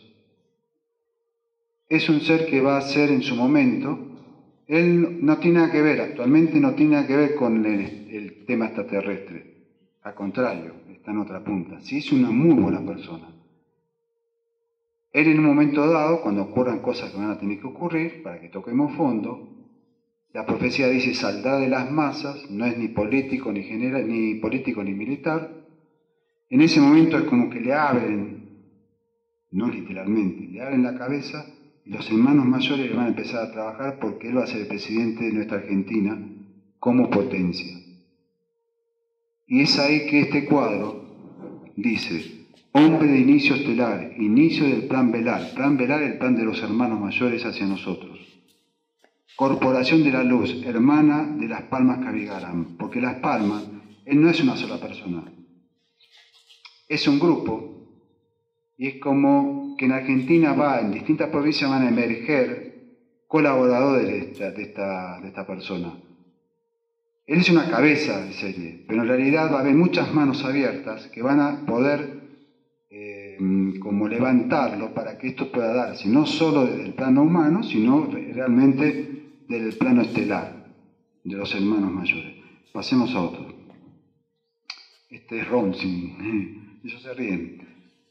Es un ser que va a ser en su momento, él no tiene nada que ver, actualmente no tiene nada que ver con el tema extraterrestre. Al contrario, está en otra punta. Sí, es una muy buena persona. Él en un momento dado, cuando ocurran cosas que van a tener que ocurrir, para que toquemos fondo, la profecía dice saldrá de las masas, no es ni político ni general, ni político ni militar. En ese momento es como que le abren, no literalmente, le abren la cabeza, y los hermanos mayores le van a empezar a trabajar porque él va a ser el presidente de nuestra Argentina como potencia. Y es ahí que este cuadro dice, hombre de inicio estelar, inicio del plan velar. Plan velar, el plan de los hermanos mayores hacia nosotros. Corporación de la luz, hermana de las palmas que abrigaran. Porque las palmas, él no es una sola persona. Es un grupo. Y es como que en Argentina en distintas provincias van a emerger colaboradores de esta persona. Él es una cabeza de serie, pero en realidad va a haber muchas manos abiertas que van a poder como levantarlo para que esto pueda darse, no solo desde el plano humano, sino realmente desde el plano estelar, de los hermanos mayores. Pasemos a otro. Este es Ronsin, ellos se ríen.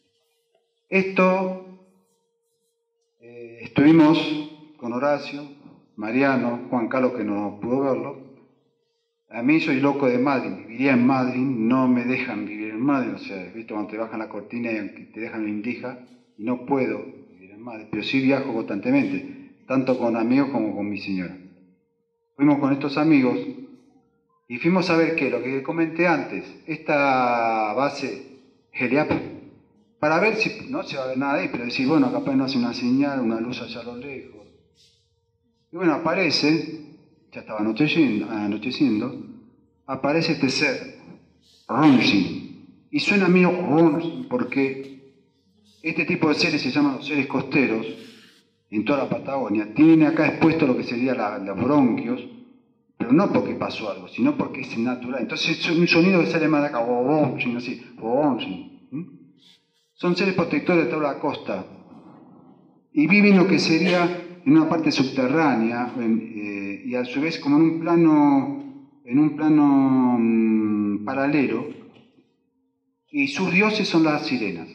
Esto, estuvimos con Horacio, Mariano, Juan Carlos, que no pudo verlo. A mí soy loco de Madrid, viviría en Madrid, no me dejan vivir en Madrid, o sea, ¿viste? Cuando te bajan la cortina y te dejan la indija, y no puedo vivir en Madrid, pero sí viajo constantemente, tanto con amigos como con mi señora. Fuimos con estos amigos y fuimos a ver qué, lo que comenté antes, esta base Heliap, para ver si no se va a ver nada de ahí, pero decir, bueno, capaz no hace una señal, una luz allá a lo lejos. Y bueno, aparece, ya estaba anocheciendo, aparece este ser, Ronsin. Y suena a mí Ronsin porque este tipo de seres se llaman los seres costeros en toda la Patagonia. Tienen acá expuesto lo que serían los bronquios, pero no porque pasó algo, sino porque es natural. Entonces es un sonido que sale más de acá, Ronsin, así, Ronsin. Son seres protectores de toda la costa y viven lo que sería en una parte subterránea y a su vez como en un plano paralelo, y sus dioses son las sirenas.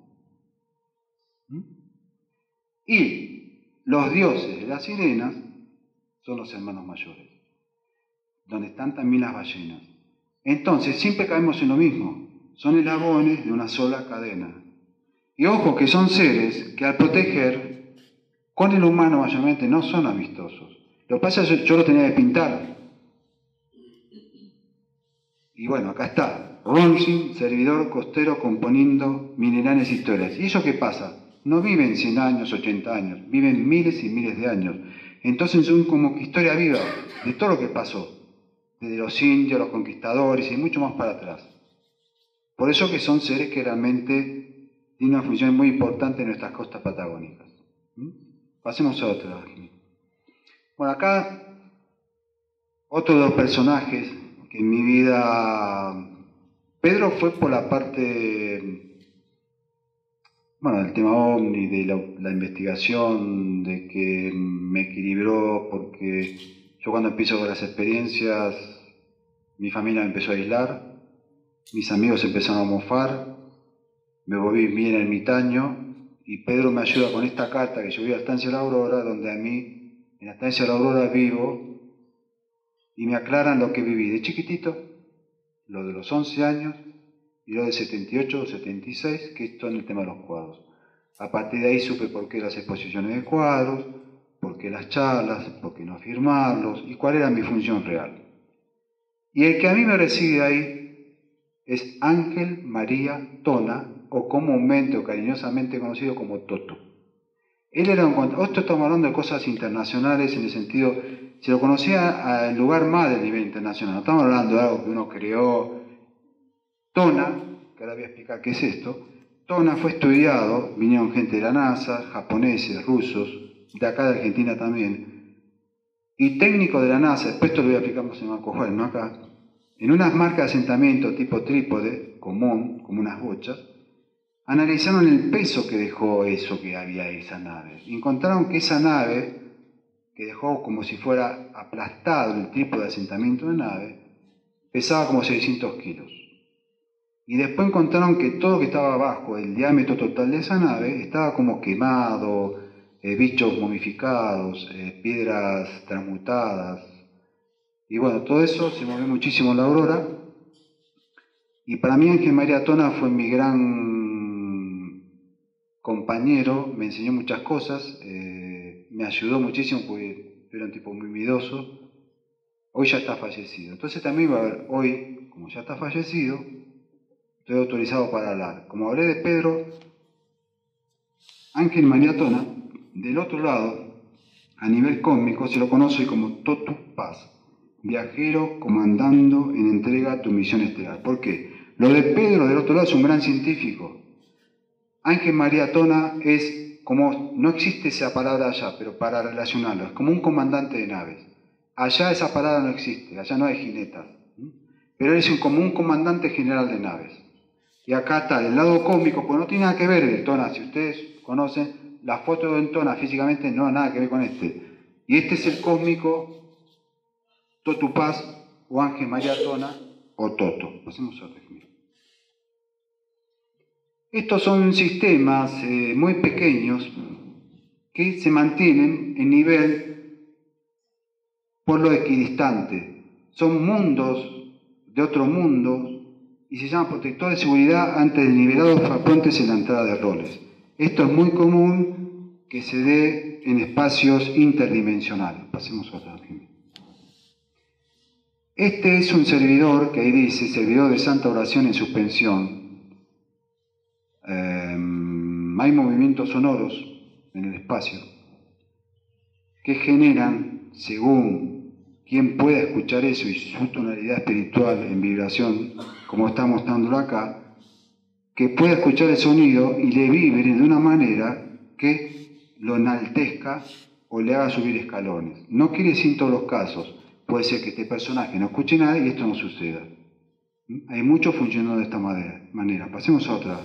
Y los dioses de las sirenas son los hermanos mayores, donde están también las ballenas. Entonces siempre caemos en lo mismo, son eslabones de una sola cadena. Y ojo que son seres que al proteger, con el humano mayormente no son amistosos. Lo que pasa es que yo lo tenía que pintar. Y bueno, acá está. Ronsin, servidor costero componiendo minerales historias. ¿Y eso qué pasa? No viven 100 años, 80 años. Viven miles y miles de años. Entonces son como que historia viva de todo lo que pasó. Desde los indios, los conquistadores y mucho más para atrás. Por eso que son seres que realmente tiene una función muy importante en nuestras costas patagónicas. Pasemos a otra. Bueno, acá otro de los personajes que en mi vida... Pedro fue por la parte, bueno, del tema OVNI, de la investigación, de que me equilibró, porque yo cuando empiezo con las experiencias, mi familia me empezó a aislar, mis amigos empezaron a mofar, me volví bien ermitaño y Pedro me ayuda con esta carta que yo vi a la Estancia de la Aurora, donde a mí, en la Estancia de la Aurora vivo y me aclaran lo que viví de chiquitito, lo de los 11 años y lo de 78 o 76, que esto en el tema de los cuadros. A partir de ahí supe por qué las exposiciones de cuadros, por qué las charlas, por qué no firmarlos y cuál era mi función real. Y el que a mí me recibe ahí es Ángel María Tona, o comúnmente o cariñosamente conocido como Toto. Él era esto estamos hablando de cosas internacionales en el sentido, se lo conocía al lugar más del nivel internacional, no estamos hablando de algo que uno creó. Tona, que ahora voy a explicar qué es esto, Tona fue estudiado, vinieron gente de la NASA, japoneses, rusos, de acá de Argentina también, y técnicos de la NASA, después esto lo voy a explicar más en Marco Juárez, no acá, en unas marcas de asentamiento tipo trípode, común, como unas bochas, analizaron el peso que dejó eso que había esa nave. Y encontraron que esa nave, que dejó como si fuera aplastado el tipo de asentamiento de nave, pesaba como 600 kilos. Y después encontraron que todo lo que estaba abajo, el diámetro total de esa nave, estaba como quemado, bichos momificados, piedras transmutadas. Y bueno, todo eso se movió muchísimo en la Aurora. Y para mí Ángel María Tona fue mi gran compañero, me enseñó muchas cosas, me ayudó muchísimo porque era un tipo muy miedoso. hoy ya está fallecido. Entonces también va a haber, hoy, como ya está fallecido, estoy autorizado para hablar. Como hablé de Pedro, Ángel María Tona, del otro lado, a nivel cósmico, se lo conoce como Totu Paz, viajero comandando en entrega a tu misión estelar. ¿Por qué? Lo de Pedro del otro lado es un gran científico. Ángel María Tona es como, no existe esa palabra allá, pero para relacionarlo, es como un comandante de naves. Allá esa palabra no existe, allá no hay jinetas, pero él es como un comandante general de naves. Y acá está, del lado cósmico, pues no tiene nada que ver el Tona, si ustedes conocen, la foto de Tona físicamente no ha nada que ver con este. Y este es el cósmico Totu Paz o Ángel María Tona o Toto. Hacemos otro ejemplo. Estos son sistemas muy pequeños que se mantienen en nivel por lo equidistante. Son mundos de otro mundo y se llama protector de seguridad ante deliberados frappantes en la entrada de roles. Esto es muy común que se dé en espacios interdimensionales. Pasemos a otro ejemplo. Este es un servidor que ahí dice, servidor de Santa Oración en suspensión. Hay movimientos sonoros en el espacio que generan, según quien pueda escuchar eso y su tonalidad espiritual en vibración, como está mostrándolo acá, que pueda escuchar el sonido y le vibre de una manera que lo enaltezca o le haga subir escalones. No quiere decir en todos los casos. Puede ser que este personaje no escuche nada y esto no suceda. Hay muchos funcionando de esta manera. Pasemos a otra.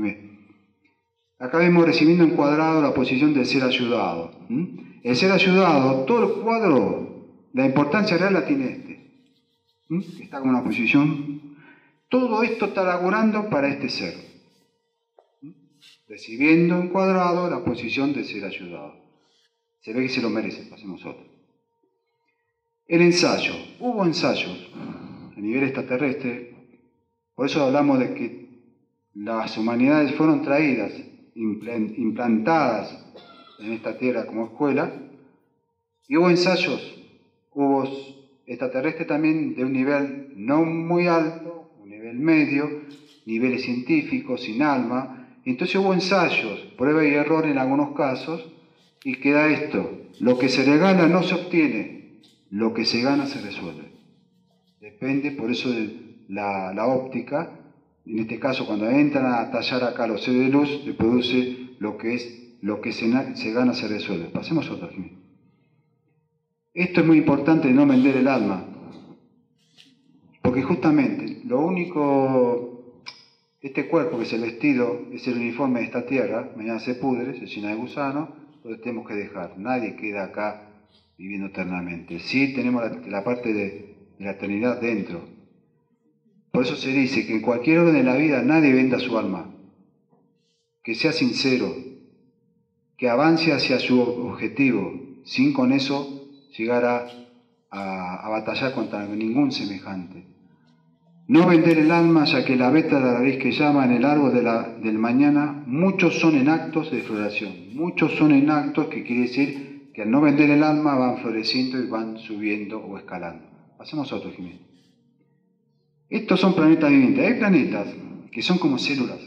Acá vemos recibiendo en cuadrado la posición del ser ayudado. El ser ayudado, todo el cuadro, la importancia real la tiene este. Está como una posición. Todo esto está laborando para este ser. Recibiendo en cuadrado la posición del ser ayudado. Se ve que se lo merece. Pasemos a otro. El ensayo. Hubo ensayos a nivel extraterrestre. Por eso hablamos de que las humanidades fueron traídas, implantadas en esta tierra como escuela, y hubo ensayos, hubo extraterrestres también de un nivel no muy alto, un nivel medio, niveles científicos, sin alma, y entonces hubo ensayos, prueba y error en algunos casos, y queda esto, lo que se regala no se obtiene, lo que se gana se resuelve. Depende, por eso de la óptica. En este caso, cuando entran a tallar acá los seres de luz, se produce lo que se gana, se resuelve. Pasemos a otro ejemplo. Esto es muy importante de no vender el alma, porque justamente lo único, este cuerpo que es el vestido, es el uniforme de esta tierra, mañana se pudre, se llena de gusanos, entonces tenemos que dejar. Nadie queda acá viviendo eternamente. Sí tenemos la parte de la eternidad dentro. Por eso se dice que en cualquier orden de la vida nadie venda su alma, que sea sincero, que avance hacia su objetivo, sin con eso llegar a batallar contra ningún semejante. No vender el alma, ya que la veta de la raíz que llama en el árbol del mañana, muchos son en actos de floración, muchos son en actos que quiere decir que al no vender el alma van floreciendo y van subiendo o escalando. Pasemos a otro ejemplo. Estos son planetas vivientes. Hay planetas que son como células,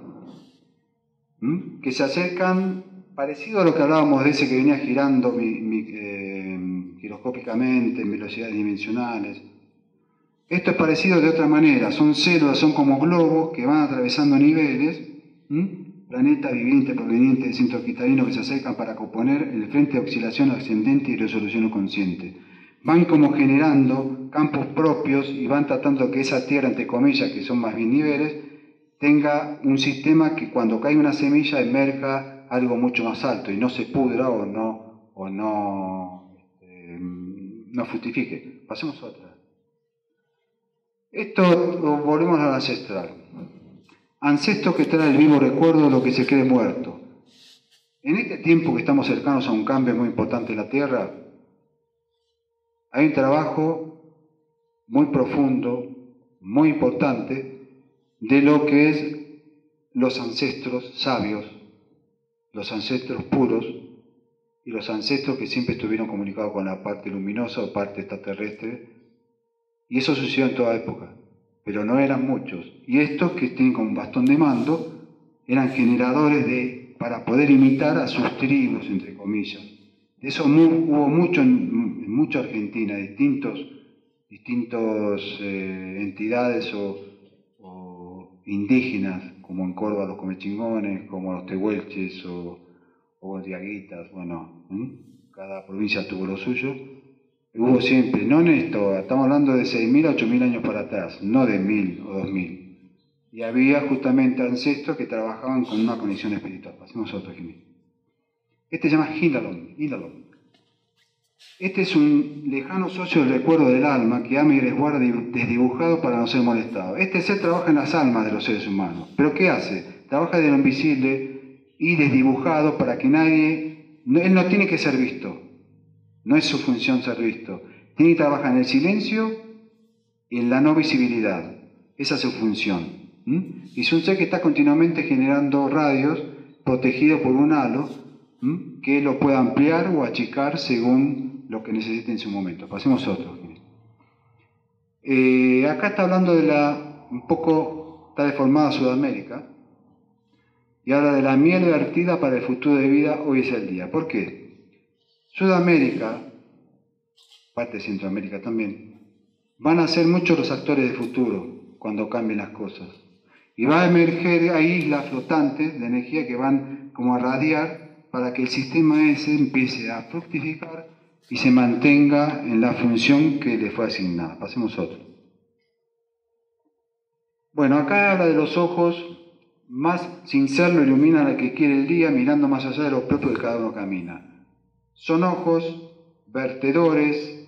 que se acercan, parecido a lo que hablábamos de ese que venía girando giroscópicamente en velocidades dimensionales. Esto es parecido de otra manera. Son células, son como globos que van atravesando niveles. Planetas vivientes provenientes del centro cristalino que se acercan para componer el frente de oscilación ascendente y resolución consciente. Van como generando campos propios y van tratando que esa tierra, entre comillas, que son más bien niveles, tenga un sistema que cuando cae una semilla emerja algo mucho más alto y no se pudra o no fructifique. Pasemos a otra. Esto volvemos al ancestral. Ancestro que trae el vivo recuerdo de lo que se cree muerto. En este tiempo que estamos cercanos a un cambio muy importante en la Tierra, hay un trabajo muy profundo, muy importante, de lo que es los ancestros sabios, los ancestros puros y los ancestros que siempre estuvieron comunicados con la parte luminosa o parte extraterrestre Y eso sucedió en toda época, pero no eran muchos. Y estos que tienen como bastón de mando eran generadores para poder imitar a sus tribus, entre comillas. De eso hubo mucho en mucha Argentina, distintas entidades o indígenas, como en Córdoba los comechingones, como los tehuelches o diaguitas, bueno, cada provincia tuvo lo suyo. Hubo siempre, no en esto, estamos hablando de 6.000 a 8.000 años para atrás, no de 1.000 o 2.000. Y había justamente ancestros que trabajaban con una conexión espiritual. Pasemos a otro ejemplo. Este se llama Hilalon. Este es un lejano socio del recuerdo del alma que ama y resguarda desdibujado para no ser molestado. Este ser trabaja en las almas de los seres humanos. ¿Pero qué hace? Trabaja de lo invisible y desdibujado para que nadie... él no tiene que ser visto. No es su función ser visto. Tiene que trabajar en el silencio y en la no visibilidad. Esa es su función. Y es un ser que está continuamente generando radios protegido por un halo que lo pueda ampliar o achicar según lo que necesite en su momento. Pasemos a otro. Acá está hablando un poco, está deformada Sudamérica y habla de la miel vertida para el futuro de vida, hoy es el día. ¿Por qué? Sudamérica, parte de Centroamérica también, van a ser muchos los actores de futuro cuando cambien las cosas. Y va a emerger ahí islas flotantes de energía que van como a radiar para que el sistema ese empiece a fructificar y se mantenga en la función que le fue asignada. Pasemos a otro. Bueno, acá habla de los ojos, más sin serlo iluminan al que quiere el día, mirando más allá de lo propio que cada uno camina. Son ojos vertedores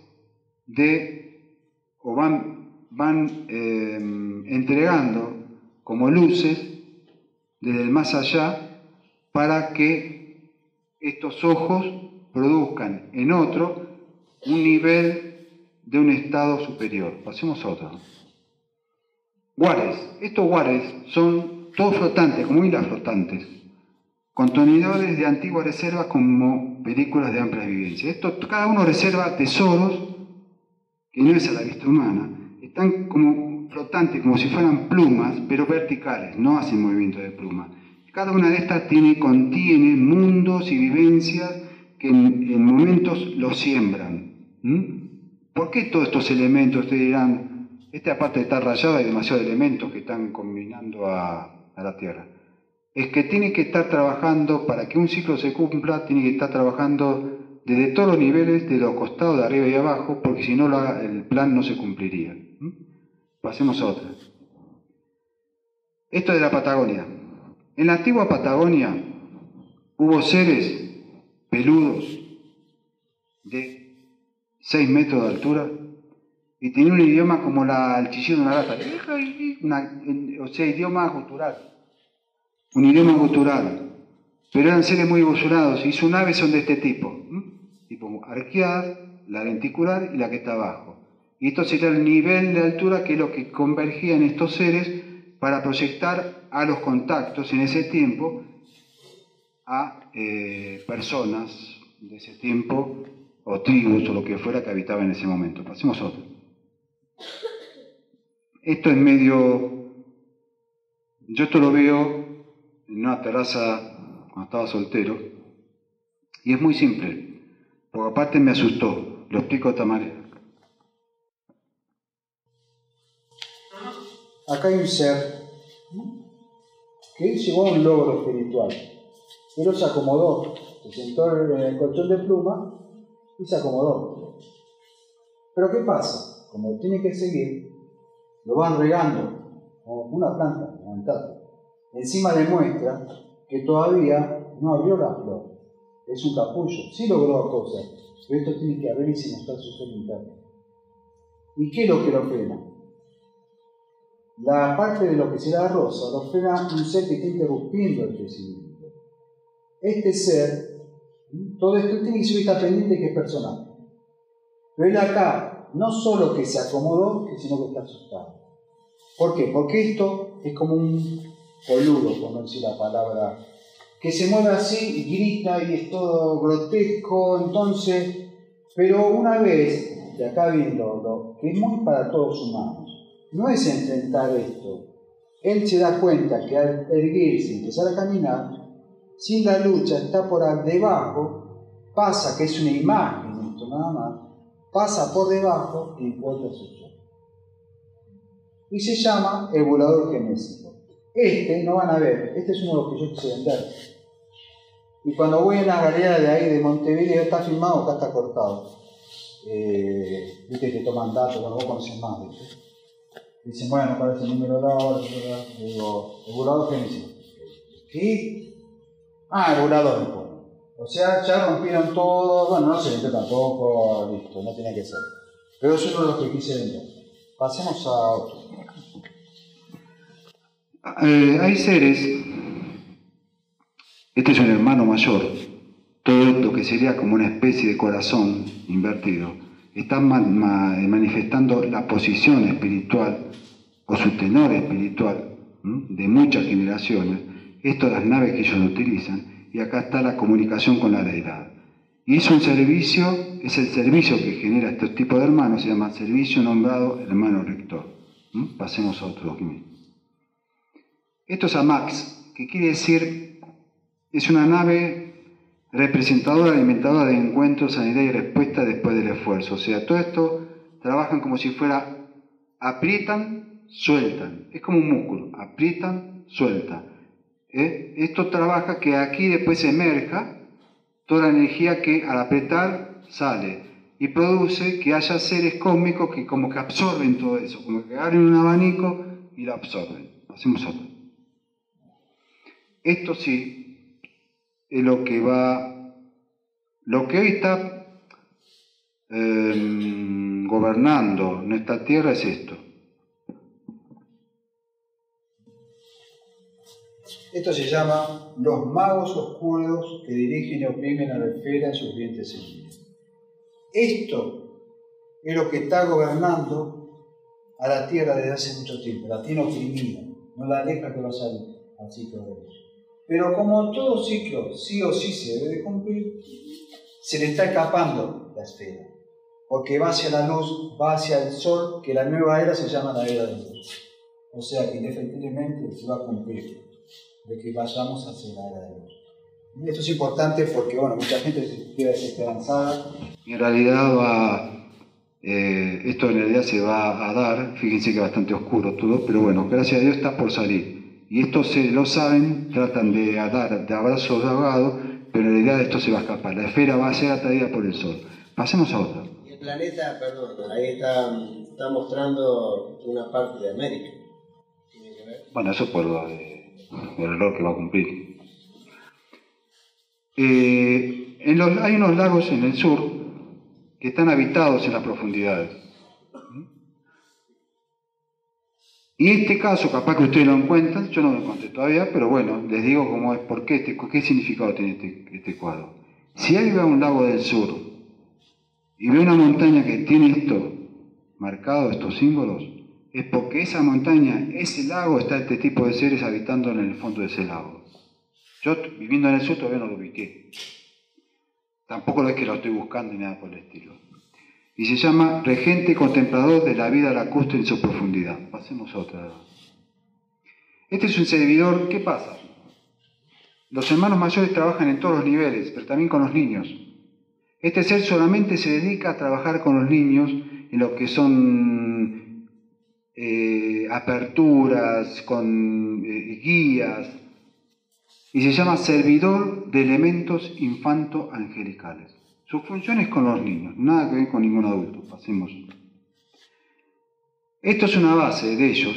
o van entregando como luces desde el más allá para que estos ojos produzcan en otro un nivel de un estado superior. Pasemos a otro. Guares. Estos guares son todos flotantes, como islas flotantes, contenedores de antiguas reservas como películas de amplia vivencia. Cada uno reserva tesoros que no es a la vista humana. Están como flotantes, como si fueran plumas, pero verticales, no hacen movimiento de pluma. Cada una de estas contiene mundos y vivencias que en momentos los siembran. ¿Por qué todos estos elementos? Ustedes dirán, aparte de estar rayado, hay demasiados elementos que están combinando a la Tierra. Es que tiene que estar trabajando, para que un ciclo se cumpla, tiene que estar trabajando desde todos los niveles, de los costados, de arriba y abajo, porque si no el plan no se cumpliría. Pasemos a otra. Esto de la Patagonia. En la antigua Patagonia hubo seres peludos de 6 metros de altura y tenían un idioma como el chillido de una rata, o sea, idioma gutural. Un idioma gutural, pero eran seres muy evolucionados y sus naves son de este tipo arqueadas, la lenticular y la que está abajo. Y esto sería el nivel de altura que es lo que convergía en estos seres para proyectar a los contactos en ese tiempo a personas de ese tiempo o tribus o lo que fuera que habitaba en ese momento. Pasemos a otro. Esto es medio... Yo esto lo veo en una terraza cuando estaba soltero, y es muy simple, porque aparte me asustó. Lo explico de esta manera. Acá hay un ser que llegó a un logro espiritual, pero se acomodó, se sentó en el colchón de pluma y se acomodó. Pero ¿qué pasa? Como tiene que seguir, lo van regando como una planta, levantada. Encima demuestra que todavía no abrió la flor. Es un capullo. Sí logró cosas, pero esto tiene que abrirse y mostrar su ser interno. ¿Y qué es lo que lo frena? La parte de lo que será rosa lo frena un ser que está interrumpiendo el crecimiento. Este ser, todo esto tiene que estar pendiente que es personal. Pero él acá, no solo que se acomodó, sino que está asustado. ¿Por qué? Porque esto es como un boludo, por no decir la palabra, que se mueve así y grita y es todo grotesco, entonces, pero una vez de acá viene lo que es muy para todos humanos. No es enfrentar esto. Él se da cuenta que al erguirse y empezar a caminar, sin la lucha, está por debajo, pasa, que es una imagen esto nada más, pasa por debajo y encuentra su yo. Y se llama el volador genésico. No van a ver, este es uno de los que yo quise vender. Y cuando voy en la galería de ahí de Montevideo, está filmado, acá está cortado. Viste que toman datos, cuando vos conoces más, ¿viste? Dicen, bueno, ¿cuál es el número de hora? Digo, el volador genésico. ¿Qué? El volador me pone. O sea, ya rompieron todo, bueno, no se vendió tampoco, listo, no tenía que ser. Pero es uno de los que quise vender. Pasemos a otro. Hay seres, este es un hermano mayor, todo lo que sería como una especie de corazón invertido, están manifestando la posición espiritual o su tenor espiritual de muchas generaciones. Esto las naves que ellos utilizan, y acá está la comunicación con la deidad. Y es un servicio, es el servicio que genera este tipo de hermanos, se llama servicio nombrado hermano rector. Pasemos a otro documentos. Esto es AMAX, que quiere decir, es una nave representadora, alimentadora de encuentros, sanidad y respuesta después del esfuerzo. O sea, todo esto trabajan como si fuera, aprietan, sueltan. Es como un músculo, aprietan, sueltan. Esto trabaja que aquí después emerja toda la energía que al apretar sale y produce que haya seres cósmicos que como que absorben todo eso, como que abren un abanico y lo absorben. Hacemos otro. Esto sí es lo que hoy está gobernando nuestra tierra es esto. Esto se llama los magos oscuros que dirigen y oprimen a la esfera en sus dientes seguidos. Esto es lo que está gobernando a la tierra desde hace mucho tiempo. La tiene oprimida, no la deja que vaya al ciclo de luz. Pero como todo ciclo sí o sí se debe de cumplir, se le está escapando la esfera, porque va hacia la luz, va hacia el sol, que la nueva era se llama la era de luz. O sea que indefectiblemente se va a cumplir de que vayamos hacia la era de luz. Y esto es importante porque, bueno, mucha gente se queda desesperanzada. Y en realidad esto en realidad se va a dar, fíjense que es bastante oscuro todo, pero bueno, gracias a Dios está por salir. Y esto se lo saben, tratan de dar de abrazos de ahogado, pero en realidad esto se va a escapar. La esfera va a ser atraída por el sol. Pasemos a otra. Y el planeta, perdón, ahí está mostrando una parte de América. ¿Tiene que ver? Bueno, eso por el reloj que va a cumplir. Hay unos lagos en el sur que están habitados en las profundidades. Y este caso, capaz que ustedes lo encuentran, yo no lo encontré todavía, pero bueno, les digo cómo es, por qué, qué significado tiene este cuadro. Si alguien va a un lago del sur y ve una montaña que tiene esto marcado, estos símbolos, es porque esa montaña, ese lago, está este tipo de seres habitando en el fondo de ese lago. Yo, viviendo en el sur, todavía no lo ubiqué. Tampoco es que lo estoy buscando ni nada por el estilo. Y se llama regente contemplador de la vida lacustre en su profundidad. Pasemos a otra. Este es un servidor, ¿qué pasa? Los hermanos mayores trabajan en todos los niveles, pero también con los niños. Este ser solamente se dedica a trabajar con los niños en lo que son aperturas, con guías, y se llama servidor de elementos infanto-angelicales. Su función es con los niños, nada que ver con ningún adulto. Pasemos. Esto es una base de ellos.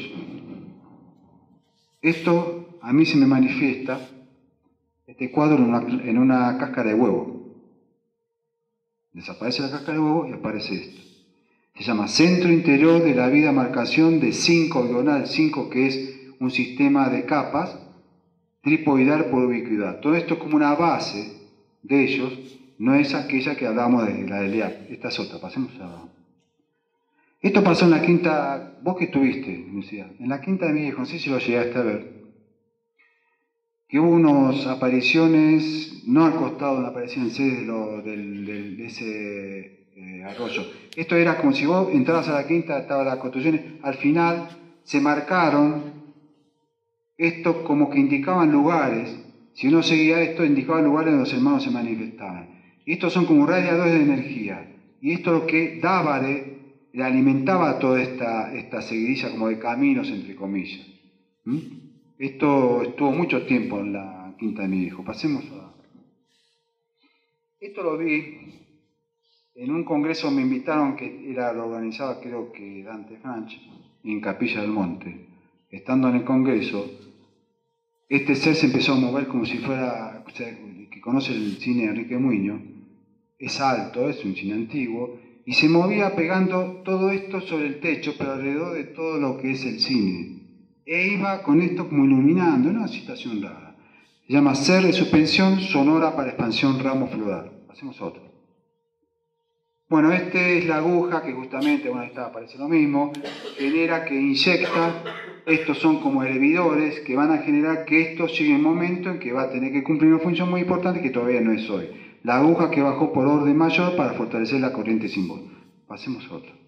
Esto a mí se me manifiesta, este cuadro en una cáscara de huevo. Desaparece la cáscara de huevo y aparece esto. Se llama Centro Interior de la Vida Marcación de 5 diagonal 5, que es un sistema de capas, tripoidal por ubicuidad. Todo esto es como una base de ellos. No es aquella que hablamos de la del IAP. Esta es otra. Pasemos a... Esto pasó en la quinta... Vos que estuviste, Lucía. En la quinta de mi hijo, no sé si lo llegaste a ver. Que hubo unas apariciones, no al costado de una aparición en sede de ese arroyo. Esto era como si vos entrabas a la quinta, estaban las construcciones, al final se marcaron, esto como que indicaban lugares, si uno seguía esto, indicaba lugares donde los hermanos se manifestaban. Y estos son como radiadores de energía, y esto es lo que daba, le alimentaba a toda esta seguidilla como de caminos, entre comillas. Esto estuvo mucho tiempo en la quinta de mi hijo. Pasemos a... Esto lo vi en un congreso, me invitaron, que era lo organizaba creo que Dante Franch, en Capilla del Monte. Estando en el congreso, este ser se empezó a mover como si fuera, o sea, el que conoce el cine de Enrique Muñoz, es alto, es un cine antiguo, y se movía pegando todo esto sobre el techo, pero alrededor de todo lo que es el cine. E iba con esto como iluminando, una situación rara. Se llama Ser de suspensión sonora para expansión ramo floral. Hacemos otro. Bueno, esta es la aguja que justamente, bueno, ahí está, aparece lo mismo, genera que inyecta, estos son como hervidores que van a generar que esto llegue un momento en que va a tener que cumplir una función muy importante que todavía no es hoy. La aguja que bajó por orden mayor para fortalecer la corriente símbolo. Pasemos a otro.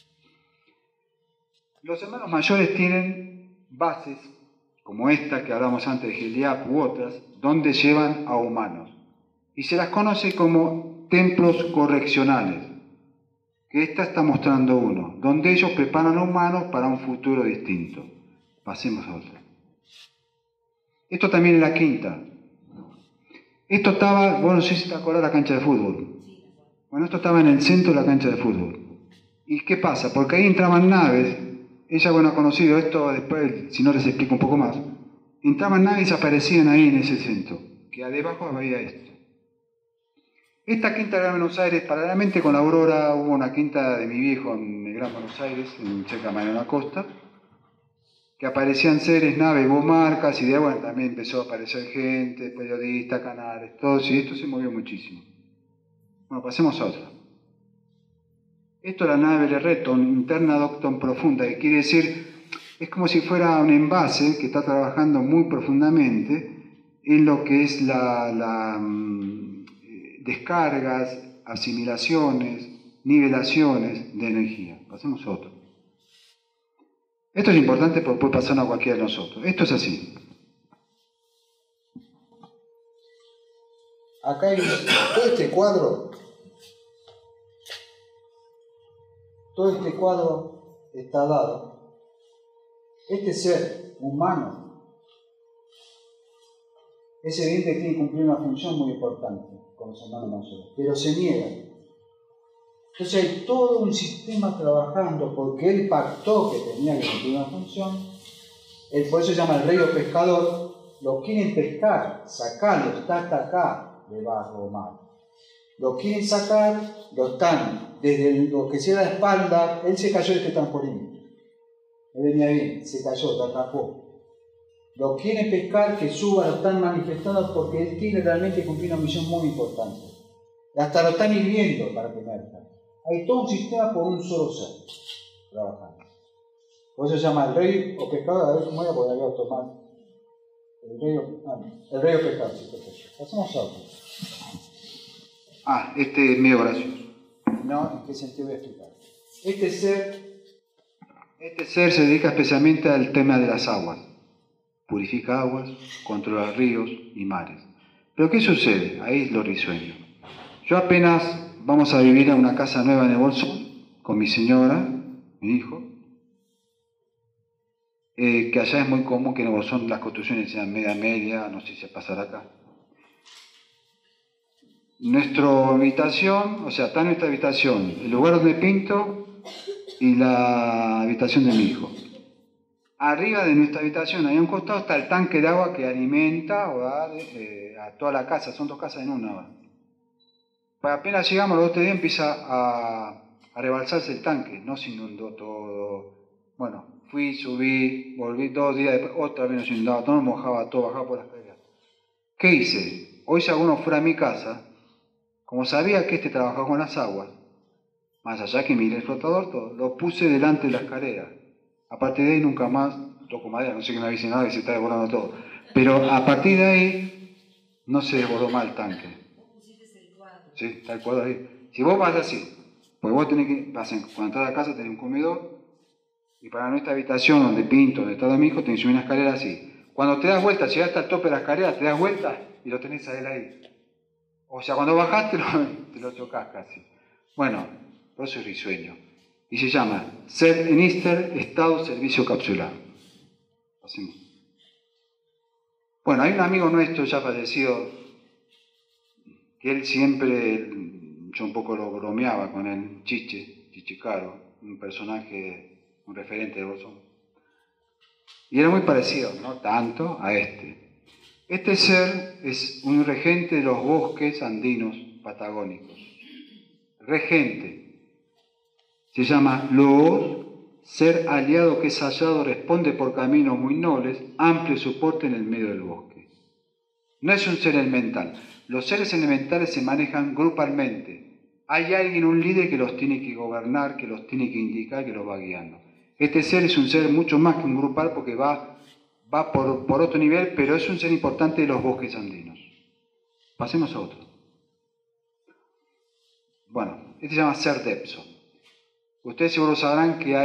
Los hermanos mayores tienen bases, como esta que hablamos antes de Geliap u otras, donde llevan a humanos. Y se las conoce como templos correccionales, que esta está mostrando uno, donde ellos preparan a humanos para un futuro distinto. Pasemos a otra. Esto también es la quinta. Esto estaba, bueno, no sé si te acuerdas de la cancha de fútbol. Bueno, esto estaba en el centro de la cancha de fútbol. ¿Y qué pasa? Porque ahí entraban naves, ella, bueno, ha conocido esto después, si no les explico un poco más. Entraban naves y desaparecían ahí en ese centro, que debajo había esto. Esta quinta de Gran Buenos Aires, paralelamente con la Aurora, hubo una quinta de mi viejo en el Gran Buenos Aires, en cerca de Mariano Costa, que aparecían seres, naves, marcas, y de bueno, también empezó a aparecer gente, periodistas, canales, todos, y esto se movió muchísimo. Bueno, pasemos a otra. Esto es la nave Lerreton, interna Docton profunda, que quiere decir, es como si fuera un envase que está trabajando muy profundamente en lo que es descargas, asimilaciones, nivelaciones de energía. Pasemos a otro. Esto es importante porque puede pasar a cualquiera de nosotros. Esto es así. Acá hay todo este cuadro. Todo este cuadro está dado. Este ser humano es evidente que tiene que cumplir una función muy importante con los hermanos mayores, pero se niega. Entonces hay todo un sistema trabajando porque él pactó que tenía que cumplir una función. Él por eso se llama el rey o pescador. Lo quieren pescar, sacarlo, está hasta acá debajo mar. Lo quieren sacar, lo están, desde lo que sea la espalda, él se cayó de este trampolín. No venía bien, se cayó, te atrapó. Lo quieren pescar, que suba, lo están manifestando porque él tiene realmente que cumplir una misión muy importante. Hasta lo están hirviendo para que emerja. Hay todo un sistema por un solo ser trabajando. Por eso se llama el rey o pescador, a ver cómo era, porque había otro más. El rey o pescador, sí, perfecto. Pasamos a otro. Este es medio gracioso. No, ¿en qué sentido voy a explicar? Este ser se dedica especialmente al tema de las aguas. Purifica aguas, controla ríos y mares. Pero ¿qué sucede? Ahí es lo risueño. Yo apenas vamos a vivir a una casa nueva en el Bolsón, con mi señora, mi hijo, que allá es muy común que en el Bolsón las construcciones sean media, no sé si se pasará acá. Nuestra habitación, o sea, está nuestra habitación, el lugar donde pinto y la habitación de mi hijo. Arriba de nuestra habitación, ahí a un costado, está el tanque de agua que alimenta o da a toda la casa, son dos casas en una. Pues apenas llegamos, los otros días empieza a rebalsarse el tanque, no se inundó todo. Bueno, fui, subí, volví 2 días después, otra vez nos inundaba, todo nos mojaba, todo bajaba por las escaleras. ¿Qué hice? Hoy si alguno fuera a mi casa, como sabía que trabajaba con las aguas, más allá que miré el flotador, todo, lo puse delante de la escalera. A partir de ahí nunca más toco madera, no sé que me avise nada que se está desbordando todo. Pero a partir de ahí no se desbordó más el tanque. Sí, está el cuadro ahí. Si vos vas así, Porque vos tenés que, cuando entras a la casa tenés un comedor, y para nuestra habitación donde pinto, donde está mi hijo, tenés una escalera así. Cuando te das vuelta, llegaste al tope de la escalera, te das vuelta y lo tenés a él ahí. O sea, cuando bajás te lo chocás casi. Bueno, por eso es risueño. Y se llama Ser Enister, Estado Servicio Capsular. Hacemos. Bueno, hay un amigo nuestro ya fallecido, que él siempre, yo un poco lo bromeaba con él, Chiche Caro, un personaje, un referente de Bolsón. Y era muy parecido, no tanto, a este. Este ser es un regente de los bosques andinos patagónicos. Regente. Se llama Loos, ser aliado que es hallado, responde por caminos muy nobles, amplio soporte en el medio del bosque. No es un ser elemental. Los seres elementales se manejan grupalmente. Hay alguien, un líder que los tiene que gobernar, que los tiene que indicar, que los va guiando. Este ser es un ser mucho más que un grupal porque va por otro nivel, pero es un ser importante de los bosques andinos. Pasemos a otro. Bueno, este se llama Ser Depso. Ustedes seguro sabrán que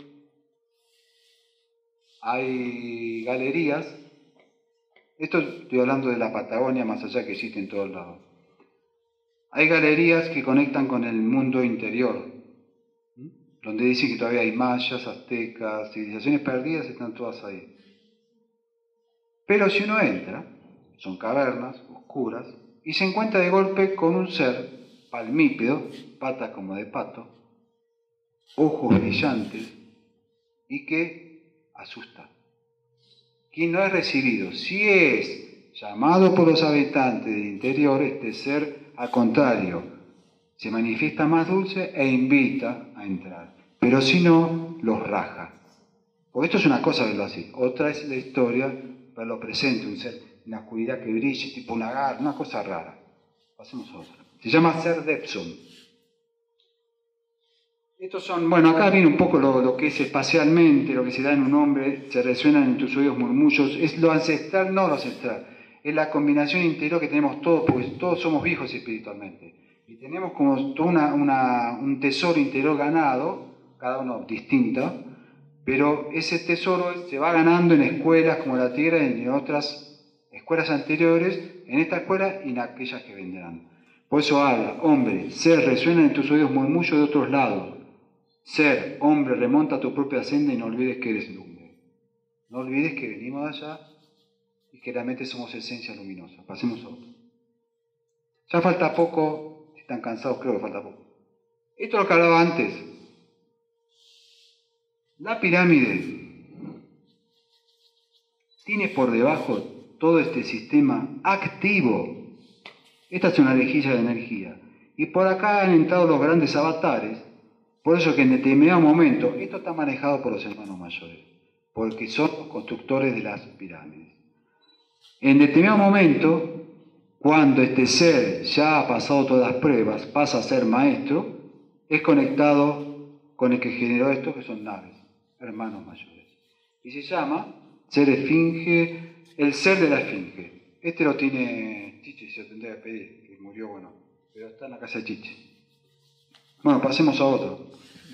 hay galerías. Esto estoy hablando de la Patagonia, más allá que existe en todos lados. Hay galerías que conectan con el mundo interior, donde dicen que todavía hay mayas, aztecas, civilizaciones perdidas, están todas ahí. Pero si uno entra, son cavernas oscuras, y se encuentra de golpe con un ser palmípedo, patas como de pato, ojos brillantes, y que asusta. ¿Quién no es recibido? Si es llamado por los habitantes del interior, este ser, al contrario, se manifiesta más dulce e invita a entrar. Pero si no, los raja. Porque esto es una cosa verlo así. Otra es la historia, verlo presente, un ser en la oscuridad que brille, tipo una garra, una cosa rara. Pasemos a otra. Se llama Ser Depson. Estos son, bueno, acá viene un poco lo que es espacialmente, lo que se da en un hombre, se resuenan en tus oídos murmullos, es lo ancestral, no lo ancestral, es la combinación interior que tenemos todos, porque todos somos viejos espiritualmente, y tenemos como todo un tesoro interior ganado, cada uno distinto, pero ese tesoro se va ganando en escuelas como la Tierra y en otras escuelas anteriores, en esta escuela y en aquellas que vendrán. Por eso habla, hombre, ser, resuenan en tus oídos murmullos de otros lados. Ser, hombre, remonta a tu propia senda y no olvides que eres lumbre. No olvides que venimos de allá y que realmente somos esencia luminosa. Pasemos a otro. Ya falta poco, si están cansados creo que falta poco. Esto es lo que hablaba antes. La pirámide tiene por debajo todo este sistema activo. Esta es una rejilla de energía. Y por acá han entrado los grandes avatares. Por eso que en determinado momento, esto está manejado por los hermanos mayores, porque son los constructores de las pirámides. En determinado momento, cuando este ser ya ha pasado todas las pruebas, pasa a ser maestro, es conectado con el que generó esto, que son naves, hermanos mayores. Y se llama ser esfinge, el ser de la esfinge. Este lo tiene Chiche, se lo tendría que pedir, que murió, bueno, pero está en la casa de Chiche. Bueno, pasemos a otro.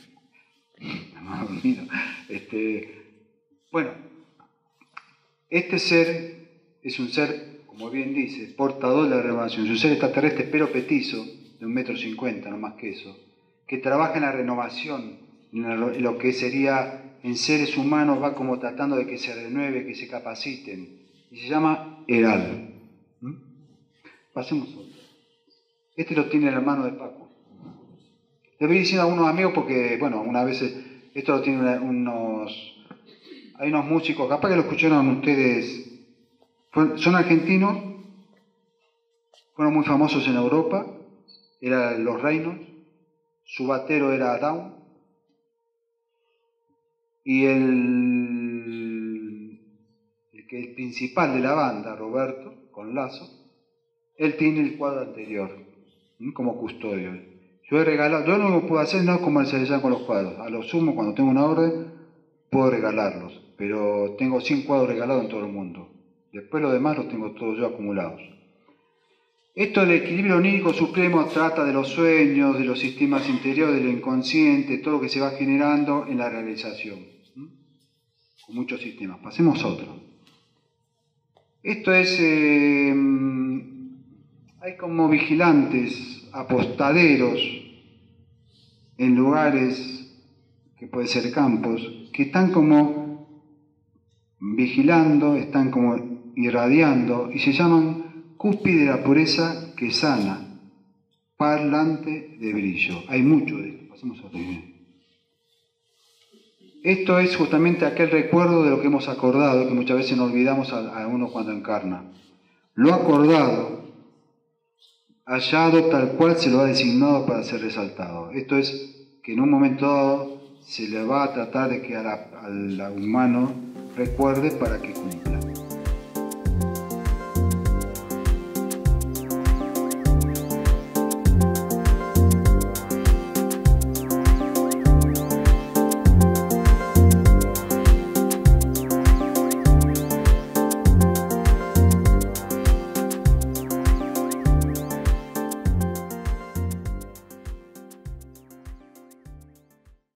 Bueno, este ser es un ser, como bien dice, portador de la renovación. Es un ser extraterrestre, pero petizo, de 1,50 m, no más que eso, que trabaja en la renovación, en lo que sería en seres humanos, va como tratando de que se renueve, que se capaciten. Y se llama Heral. Pasemos a otro. Este lo tiene el hermano de Paco. Le voy diciendo a unos amigos porque, bueno, una vez esto lo tienen hay unos músicos, capaz que lo escucharon ustedes, son argentinos, fueron muy famosos en Europa, eran los Reinos, su batero era Down, y el principal de la banda, Roberto, con Lazo, él tiene el cuadro anterior, como custodio. Yo he regalado, yo no lo puedo hacer, no comercializar con los cuadros. A lo sumo, cuando tengo una orden, puedo regalarlos. Pero tengo 100 cuadros regalados en todo el mundo. Después los demás los tengo todos yo acumulados. Esto del equilibrio onírico supremo trata de los sueños, de los sistemas interiores, del inconsciente, todo lo que se va generando en la realización. Con muchos sistemas. Pasemos a otro. Esto es... hay como vigilantes, apostaderos, en lugares que pueden ser campos, que están como vigilando, están como irradiando, y se llaman cúspide de la pureza que sana, parlante de brillo. Hay mucho de esto. Pasemos a otro. Esto es justamente aquel recuerdo de lo que hemos acordado, que muchas veces nos olvidamos a uno cuando encarna. Lo acordado, hallado tal cual se lo ha designado para ser resaltado. Esto es que en un momento dado se le va a tratar de que al humano recuerde para que cumpla.